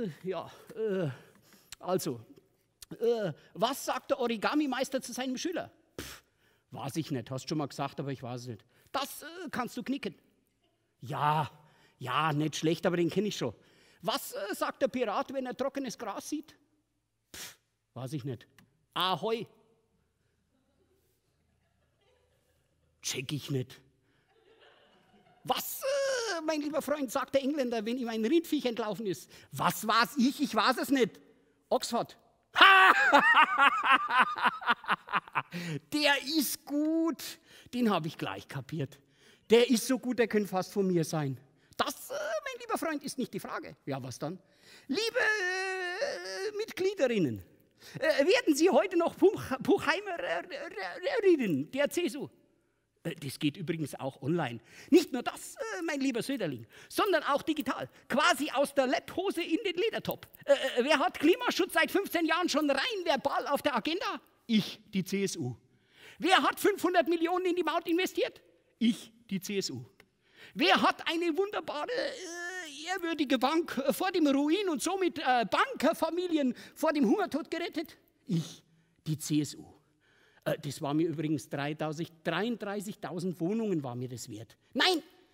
also, was sagt der Origami-Meister zu seinem Schüler? Weiß ich nicht, hast schon mal gesagt, aber ich weiß es nicht. Das kannst du knicken. Ja, nicht schlecht, aber den kenne ich schon. Was sagt der Pirat, wenn er trockenes Gras sieht? Weiß ich nicht. Ahoi. Check ich nicht. Was, mein lieber Freund, sagt der Engländer, wenn ihm ein Rindviech entlaufen ist? Was weiß ich? Ich weiß es nicht. Oxford. Der ist gut. Den habe ich gleich kapiert. Der ist so gut, der könnte fast von mir sein. Das, mein lieber Freund, ist nicht die Frage. Ja, was dann? Liebe Mitgliederinnen, werden Sie heute noch Puchheimerinnen der CSU? Das geht übrigens auch online. Nicht nur das, mein lieber Söderling, sondern auch digital. Quasi aus der Lepphose in den Ledertop. Wer hat Klimaschutz seit 15 Jahren schon rein verbal auf der Agenda? Ich, die CSU. Wer hat 500 Millionen in die Maut investiert? Ich, die CSU. Wer hat eine wunderbare, ehrwürdige Bank vor dem Ruin und somit Bankerfamilien vor dem Hungertod gerettet? Ich, die CSU. Das war mir übrigens 33.000 Wohnungen war mir das wert. Nein,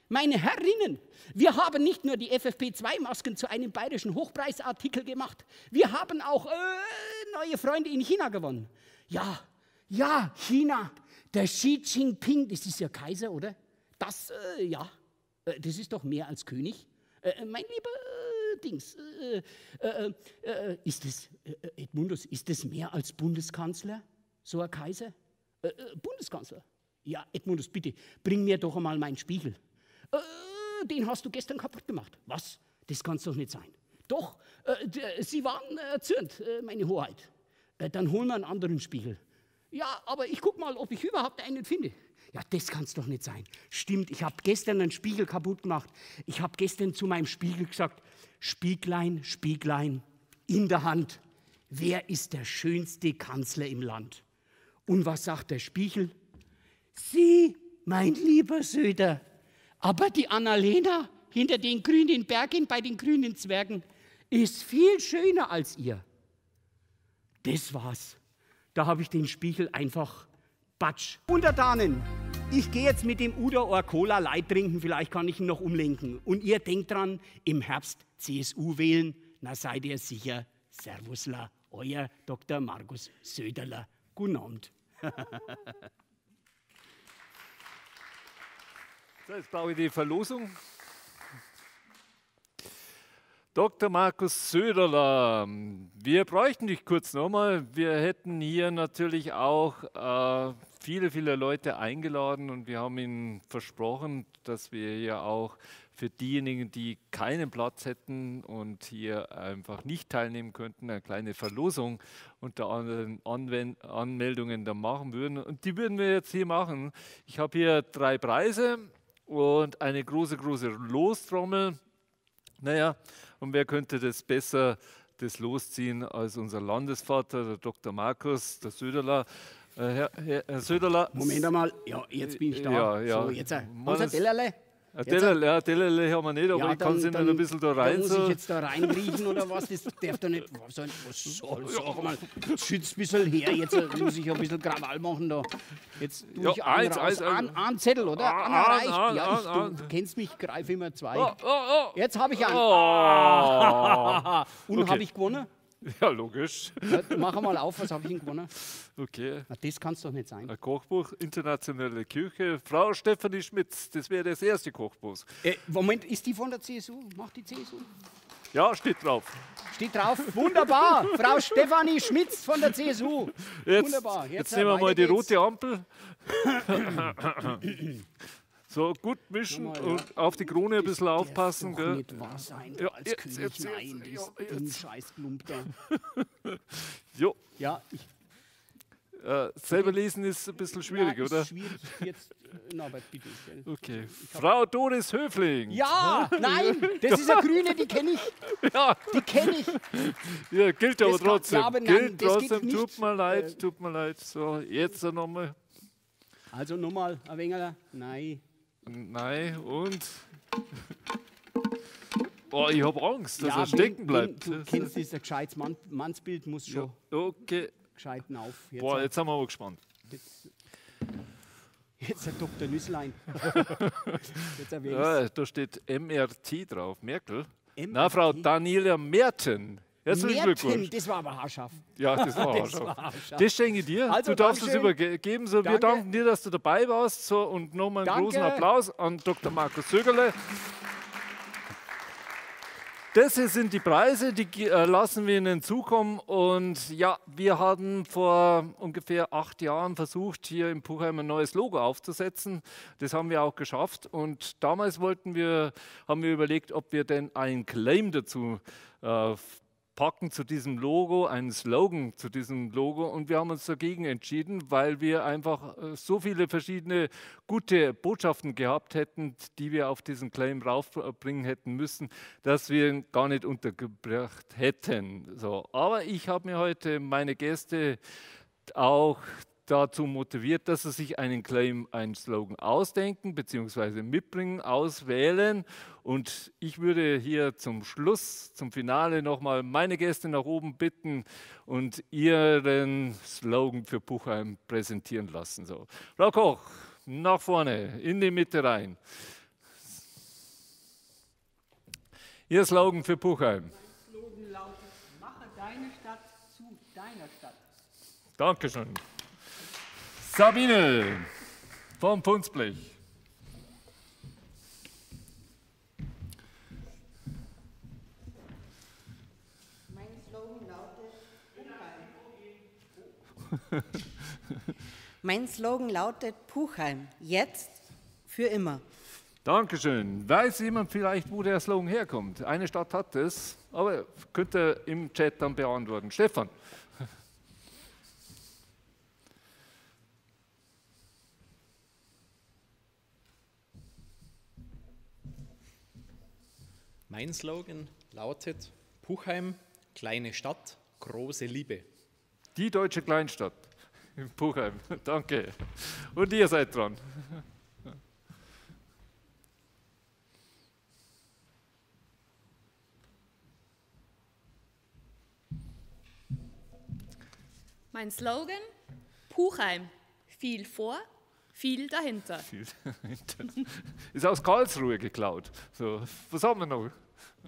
Meine Herrinnen, wir haben nicht nur die FFP2-Masken zu einem bayerischen Hochpreisartikel gemacht, wir haben auch neue Freunde in China gewonnen. Ja, ja, China, der Xi Jinping, das ist ja Kaiser, oder? Das, das ist doch mehr als König. Mein lieber Dings, ist das, Edmundus, ist das mehr als Bundeskanzler, so ein Kaiser? Bundeskanzler? Ja, Edmundus, bitte, bring mir doch einmal meinen Spiegel. Den hast du gestern kaputt gemacht. Was? Das kann es doch nicht sein. Doch, Sie waren erzürnt, meine Hoheit. Dann holen wir einen anderen Spiegel. Ja, aber ich guck mal, ob ich überhaupt einen finde. Ja, das kann es doch nicht sein. Stimmt, ich habe gestern einen Spiegel kaputt gemacht. Ich habe gestern zu meinem Spiegel gesagt, Spieglein, Spieglein, in der Hand, wer ist der schönste Kanzler im Land? Und was sagt der Spiegel? Sie, mein lieber Söder, aber die Annalena hinter den grünen Bergen bei den grünen Zwergen ist viel schöner als ihr. Das war's. Da habe ich den Spiegel einfach batsch. Untertanen, ich gehe jetzt mit dem Uderohr Cola Light trinken, vielleicht kann ich ihn noch umlenken. Und ihr denkt dran, im Herbst CSU wählen, na seid ihr sicher. Servusla, euer Dr. Markus Söderler. Guten Abend. So, jetzt brauche ich die Verlosung. Dr. Markus Söderler, wir bräuchten dich kurz nochmal. Wir hätten hier natürlich auch viele Leute eingeladen und wir haben Ihnen versprochen, dass wir hier auch für diejenigen, die keinen Platz hätten und hier einfach nicht teilnehmen könnten, eine kleine Verlosung unter anderen Anmeldungen da machen würden. Und die würden wir jetzt hier machen. Ich habe hier 3 Preise und eine große Lostrommel. Naja, und wer könnte das besser losziehen als unser Landesvater, der Dr. Markus, der Söderler. Herr Söderler. Moment einmal, ja, jetzt bin ich da. Ja. So, jetzt ein Tellerle. Tellerle haben wir nicht, aber ich kann sie dann ein bisschen da rein. Muss ich jetzt da reinriechen oder was? Das darf doch nicht. Was soll, sag mal, schützt ein bisschen her. Jetzt muss ich ein bisschen Krawall machen da. Jetzt tue ich einen Zettel, oder? Du kennst mich, greife immer 2. Jetzt habe ich einen. Und Okay. habe ich gewonnen? Ja, logisch. Ja, mach mal auf, was habe ich denn gewonnen? Okay. Na, das kann es doch nicht sein. Ein Kochbuch, internationale Küche. Frau Stefanie Schmitz, das wäre das erste Kochbuch. Moment, ist die von der CSU? Macht die CSU? Ja, steht drauf. Steht drauf. Wunderbar. Frau Stefanie Schmitz von der CSU. Wunderbar. Jetzt nehmen wir mal die rote Ampel. So, gut mischen und auf die Krone ein bisschen aufpassen. Das Gell? nicht wahr sein, Ja, als König. Nein, das Scheißklump da. Jo. Ja, Selber lesen ist ein bisschen schwierig, oder? Ist schwierig jetzt. Norbert, bitte. Gell? Okay. Frau Doris Höfling. Ja, nein, das ist eine Grüne, die kenne ich. Ja. Die kenne ich. Ja, gilt aber Das kann- trotzdem. ja, aber nein, Gilt das trotzdem. geht nicht. Tut mir leid. So, jetzt nochmal. Also nochmal, ein wenig. Nein. Nein, und. Oh, ich habe Angst, dass Ja, er stecken bleibt. Du kennst das, ein gescheites Mannsbild muss schon Okay. gescheiten auf. Boah, jetzt sind wir aber gespannt. Jetzt der Dr. Nüsslein. Jetzt erwähne Ja, da steht MRT drauf. Merkel. MRT? Na, Frau Daniela Merten. Herzlichen Merten, Glückwunsch. das war aber haarscharf. Ja, das war Das auch war schon. haarscharf. Das schenke ich dir. Also, du darfst es Dankeschön. übergeben. So, wir Danke. danken dir, dass du dabei warst. So, und nochmal einen großen Danke. Applaus an Dr. Markus Sögerle. Das hier sind die Preise, die lassen wir Ihnen zukommen. Und ja, wir hatten vor ungefähr 8 Jahren versucht, hier in Puchheim ein neues Logo aufzusetzen. Das haben wir auch geschafft. Und damals haben wir überlegt, ob wir denn einen Claim dazu packen zu diesem Logo, einen Slogan zu diesem Logo, und wir haben uns dagegen entschieden, weil wir einfach so viele verschiedene gute Botschaften gehabt hätten, die wir auf diesen Claim raufbringen hätten müssen, dass wir ihn gar nicht untergebracht hätten. So, aber ich habe mir heute meine Gäste auch dazu motiviert, dass sie sich einen Claim, einen Slogan ausdenken bzw. mitbringen, auswählen. Und ich würde hier zum Schluss, zum Finale nochmal meine Gäste nach oben bitten und ihren Slogan für Puchheim präsentieren lassen. So. Frau Koch, nach vorne, in die Mitte rein. Ihr Slogan für Puchheim. Mein Slogan lautet, mache deine Stadt zu deiner Stadt. Dankeschön. Sabine vom Pfundsblech. Mein Slogan lautet Mein Slogan lautet Puchheim, jetzt für immer. Dankeschön. Weiß jemand vielleicht, wo der Slogan herkommt? Eine Stadt hat es, aber könnt ihr im Chat dann beantworten. Stefan. Mein Slogan lautet Puchheim, kleine Stadt, große Liebe. Die deutsche Kleinstadt in Puchheim. Danke. Und ihr seid dran. Mein Slogan, Puchheim, viel vor, viel dahinter. Ist aus Karlsruhe geklaut. So, was haben wir noch?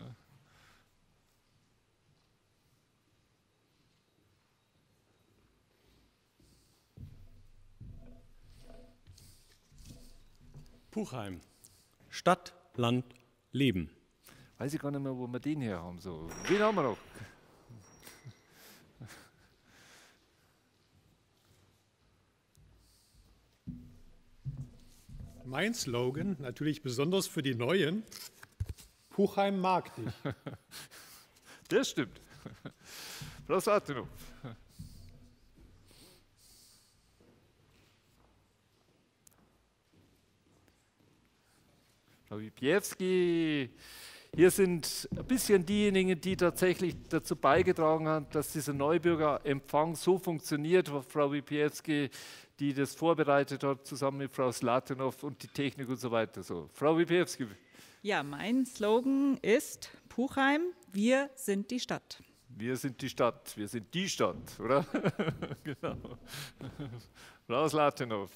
Puchheim, Stadt, Land, Leben. Weiß ich gar nicht mehr, wo wir den her haben. So, wen haben wir noch? Mein Slogan, natürlich besonders für die Neuen, Puchheim mag dich. Das stimmt. Frau Satinov. Frau Wipiewski. Hier sind ein bisschen diejenigen, die tatsächlich dazu beigetragen haben, dass dieser Neubürgerempfang so funktioniert. Frau Wipiewski, die das vorbereitet hat, zusammen mit Frau Slatinov und die Technik und so weiter. So, Frau Wipiewski. Ja, mein Slogan ist Puchheim, wir sind die Stadt. Wir sind die Stadt, wir sind die Stadt, oder? Genau. Frau Slatinov.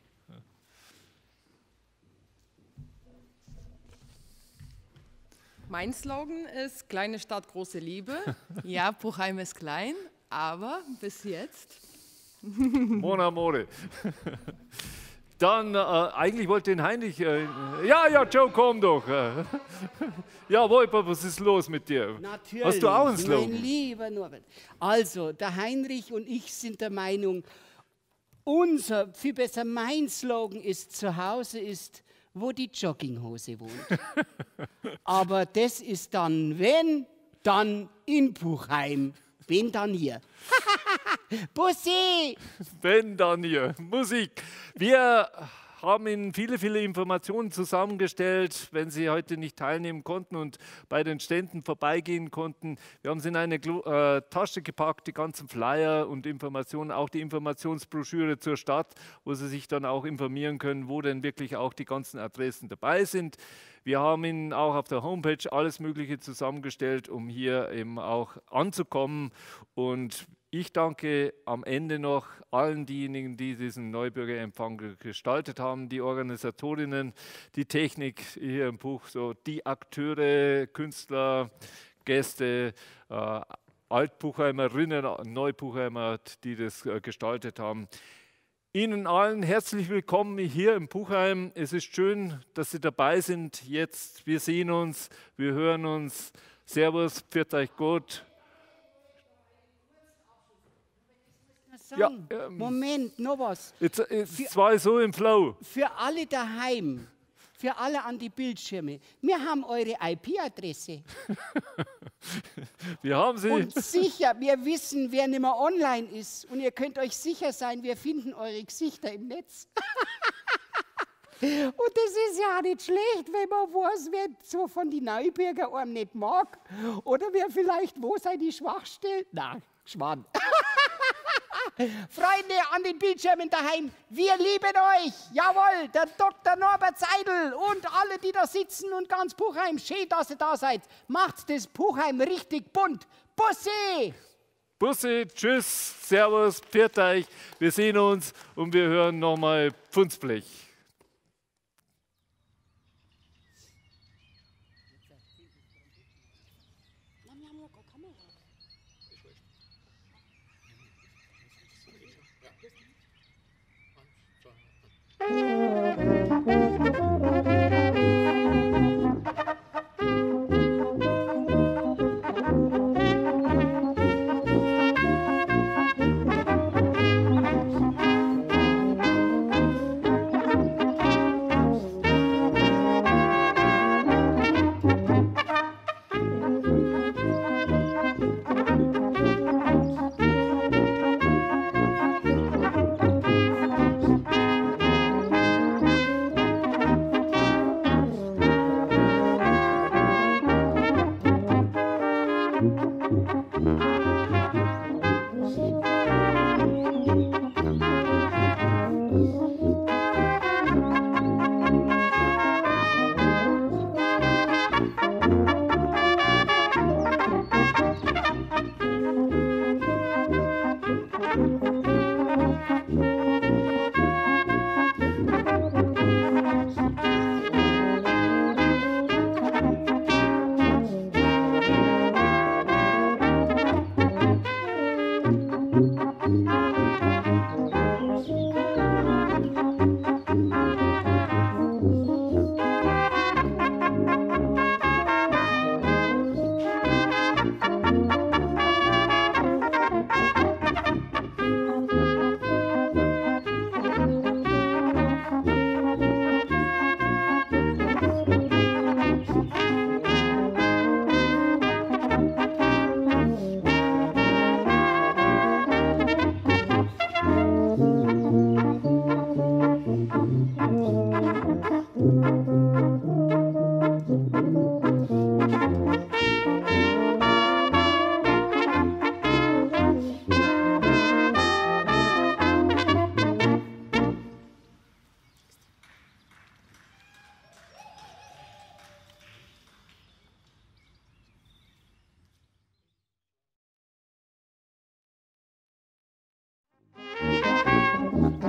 Mein Slogan ist kleine Stadt, große Liebe. Ja, Puchheim ist klein, aber bis jetzt. Mon amore. Dann, eigentlich wollte den Heinrich, ja, Joe, komm doch. Ja, Wolper, was ist los mit dir? Natürlich, hast du auch einen Slogan? mein lieber Norbert. Also, der Heinrich und ich sind der Meinung, unser, viel besser mein Slogan ist, zu Hause ist, wo die Jogginghose wohnt. Aber das ist dann, wenn, dann in Puchheim. Wenn, dann hier. Bussi! Wenn, dann hier. Musik. Wir haben Ihnen viele Informationen zusammengestellt, wenn Sie heute nicht teilnehmen konnten und bei den Ständen vorbeigehen konnten. Wir haben sie in eine Tasche gepackt, die ganzen Flyer und Informationen, auch die Informationsbroschüre zur Stadt, wo Sie sich dann auch informieren können, wo denn wirklich auch die ganzen Adressen dabei sind. Wir haben Ihnen auch auf der Homepage alles Mögliche zusammengestellt, um hier eben auch anzukommen. Und ich danke am Ende noch allen diejenigen, die diesen Neubürgerempfang gestaltet haben, die Organisatorinnen, die Technik hier im Buch, so die Akteure, Künstler, Gäste, Altpuchheimerinnen, Neupuchheimer, die das gestaltet haben. Ihnen allen herzlich willkommen hier im Puchheim. Es ist schön, dass Sie dabei sind jetzt. Wir sehen uns, wir hören uns. Servus, pfiat euch gut. Ja, Moment, noch was. Jetzt war ich so im Flow. Für alle daheim, für alle an die Bildschirme, wir haben eure IP-Adresse. Wir haben sie. Und sicher, wir wissen, wer nicht mehr online ist. Und ihr könnt euch sicher sein, wir finden eure Gesichter im Netz. Und das ist ja nicht schlecht, wenn man weiß, wer so von den Neubürger einem nicht mag. Oder wer vielleicht, wo sei die Schwachstelle? Na, Schwan. Freunde an den Bildschirmen daheim, wir lieben euch. Jawohl, der Dr. Norbert Seidel und alle, die da sitzen und ganz Puchheim. Schön, dass ihr da seid. Macht das Puchheim richtig bunt. Bussi! Bussi, tschüss, servus, pfiat euch. Wir sehen uns und wir hören nochmal Pfundsblech. haben ja keine Kamera.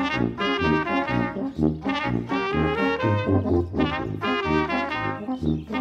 Thank you.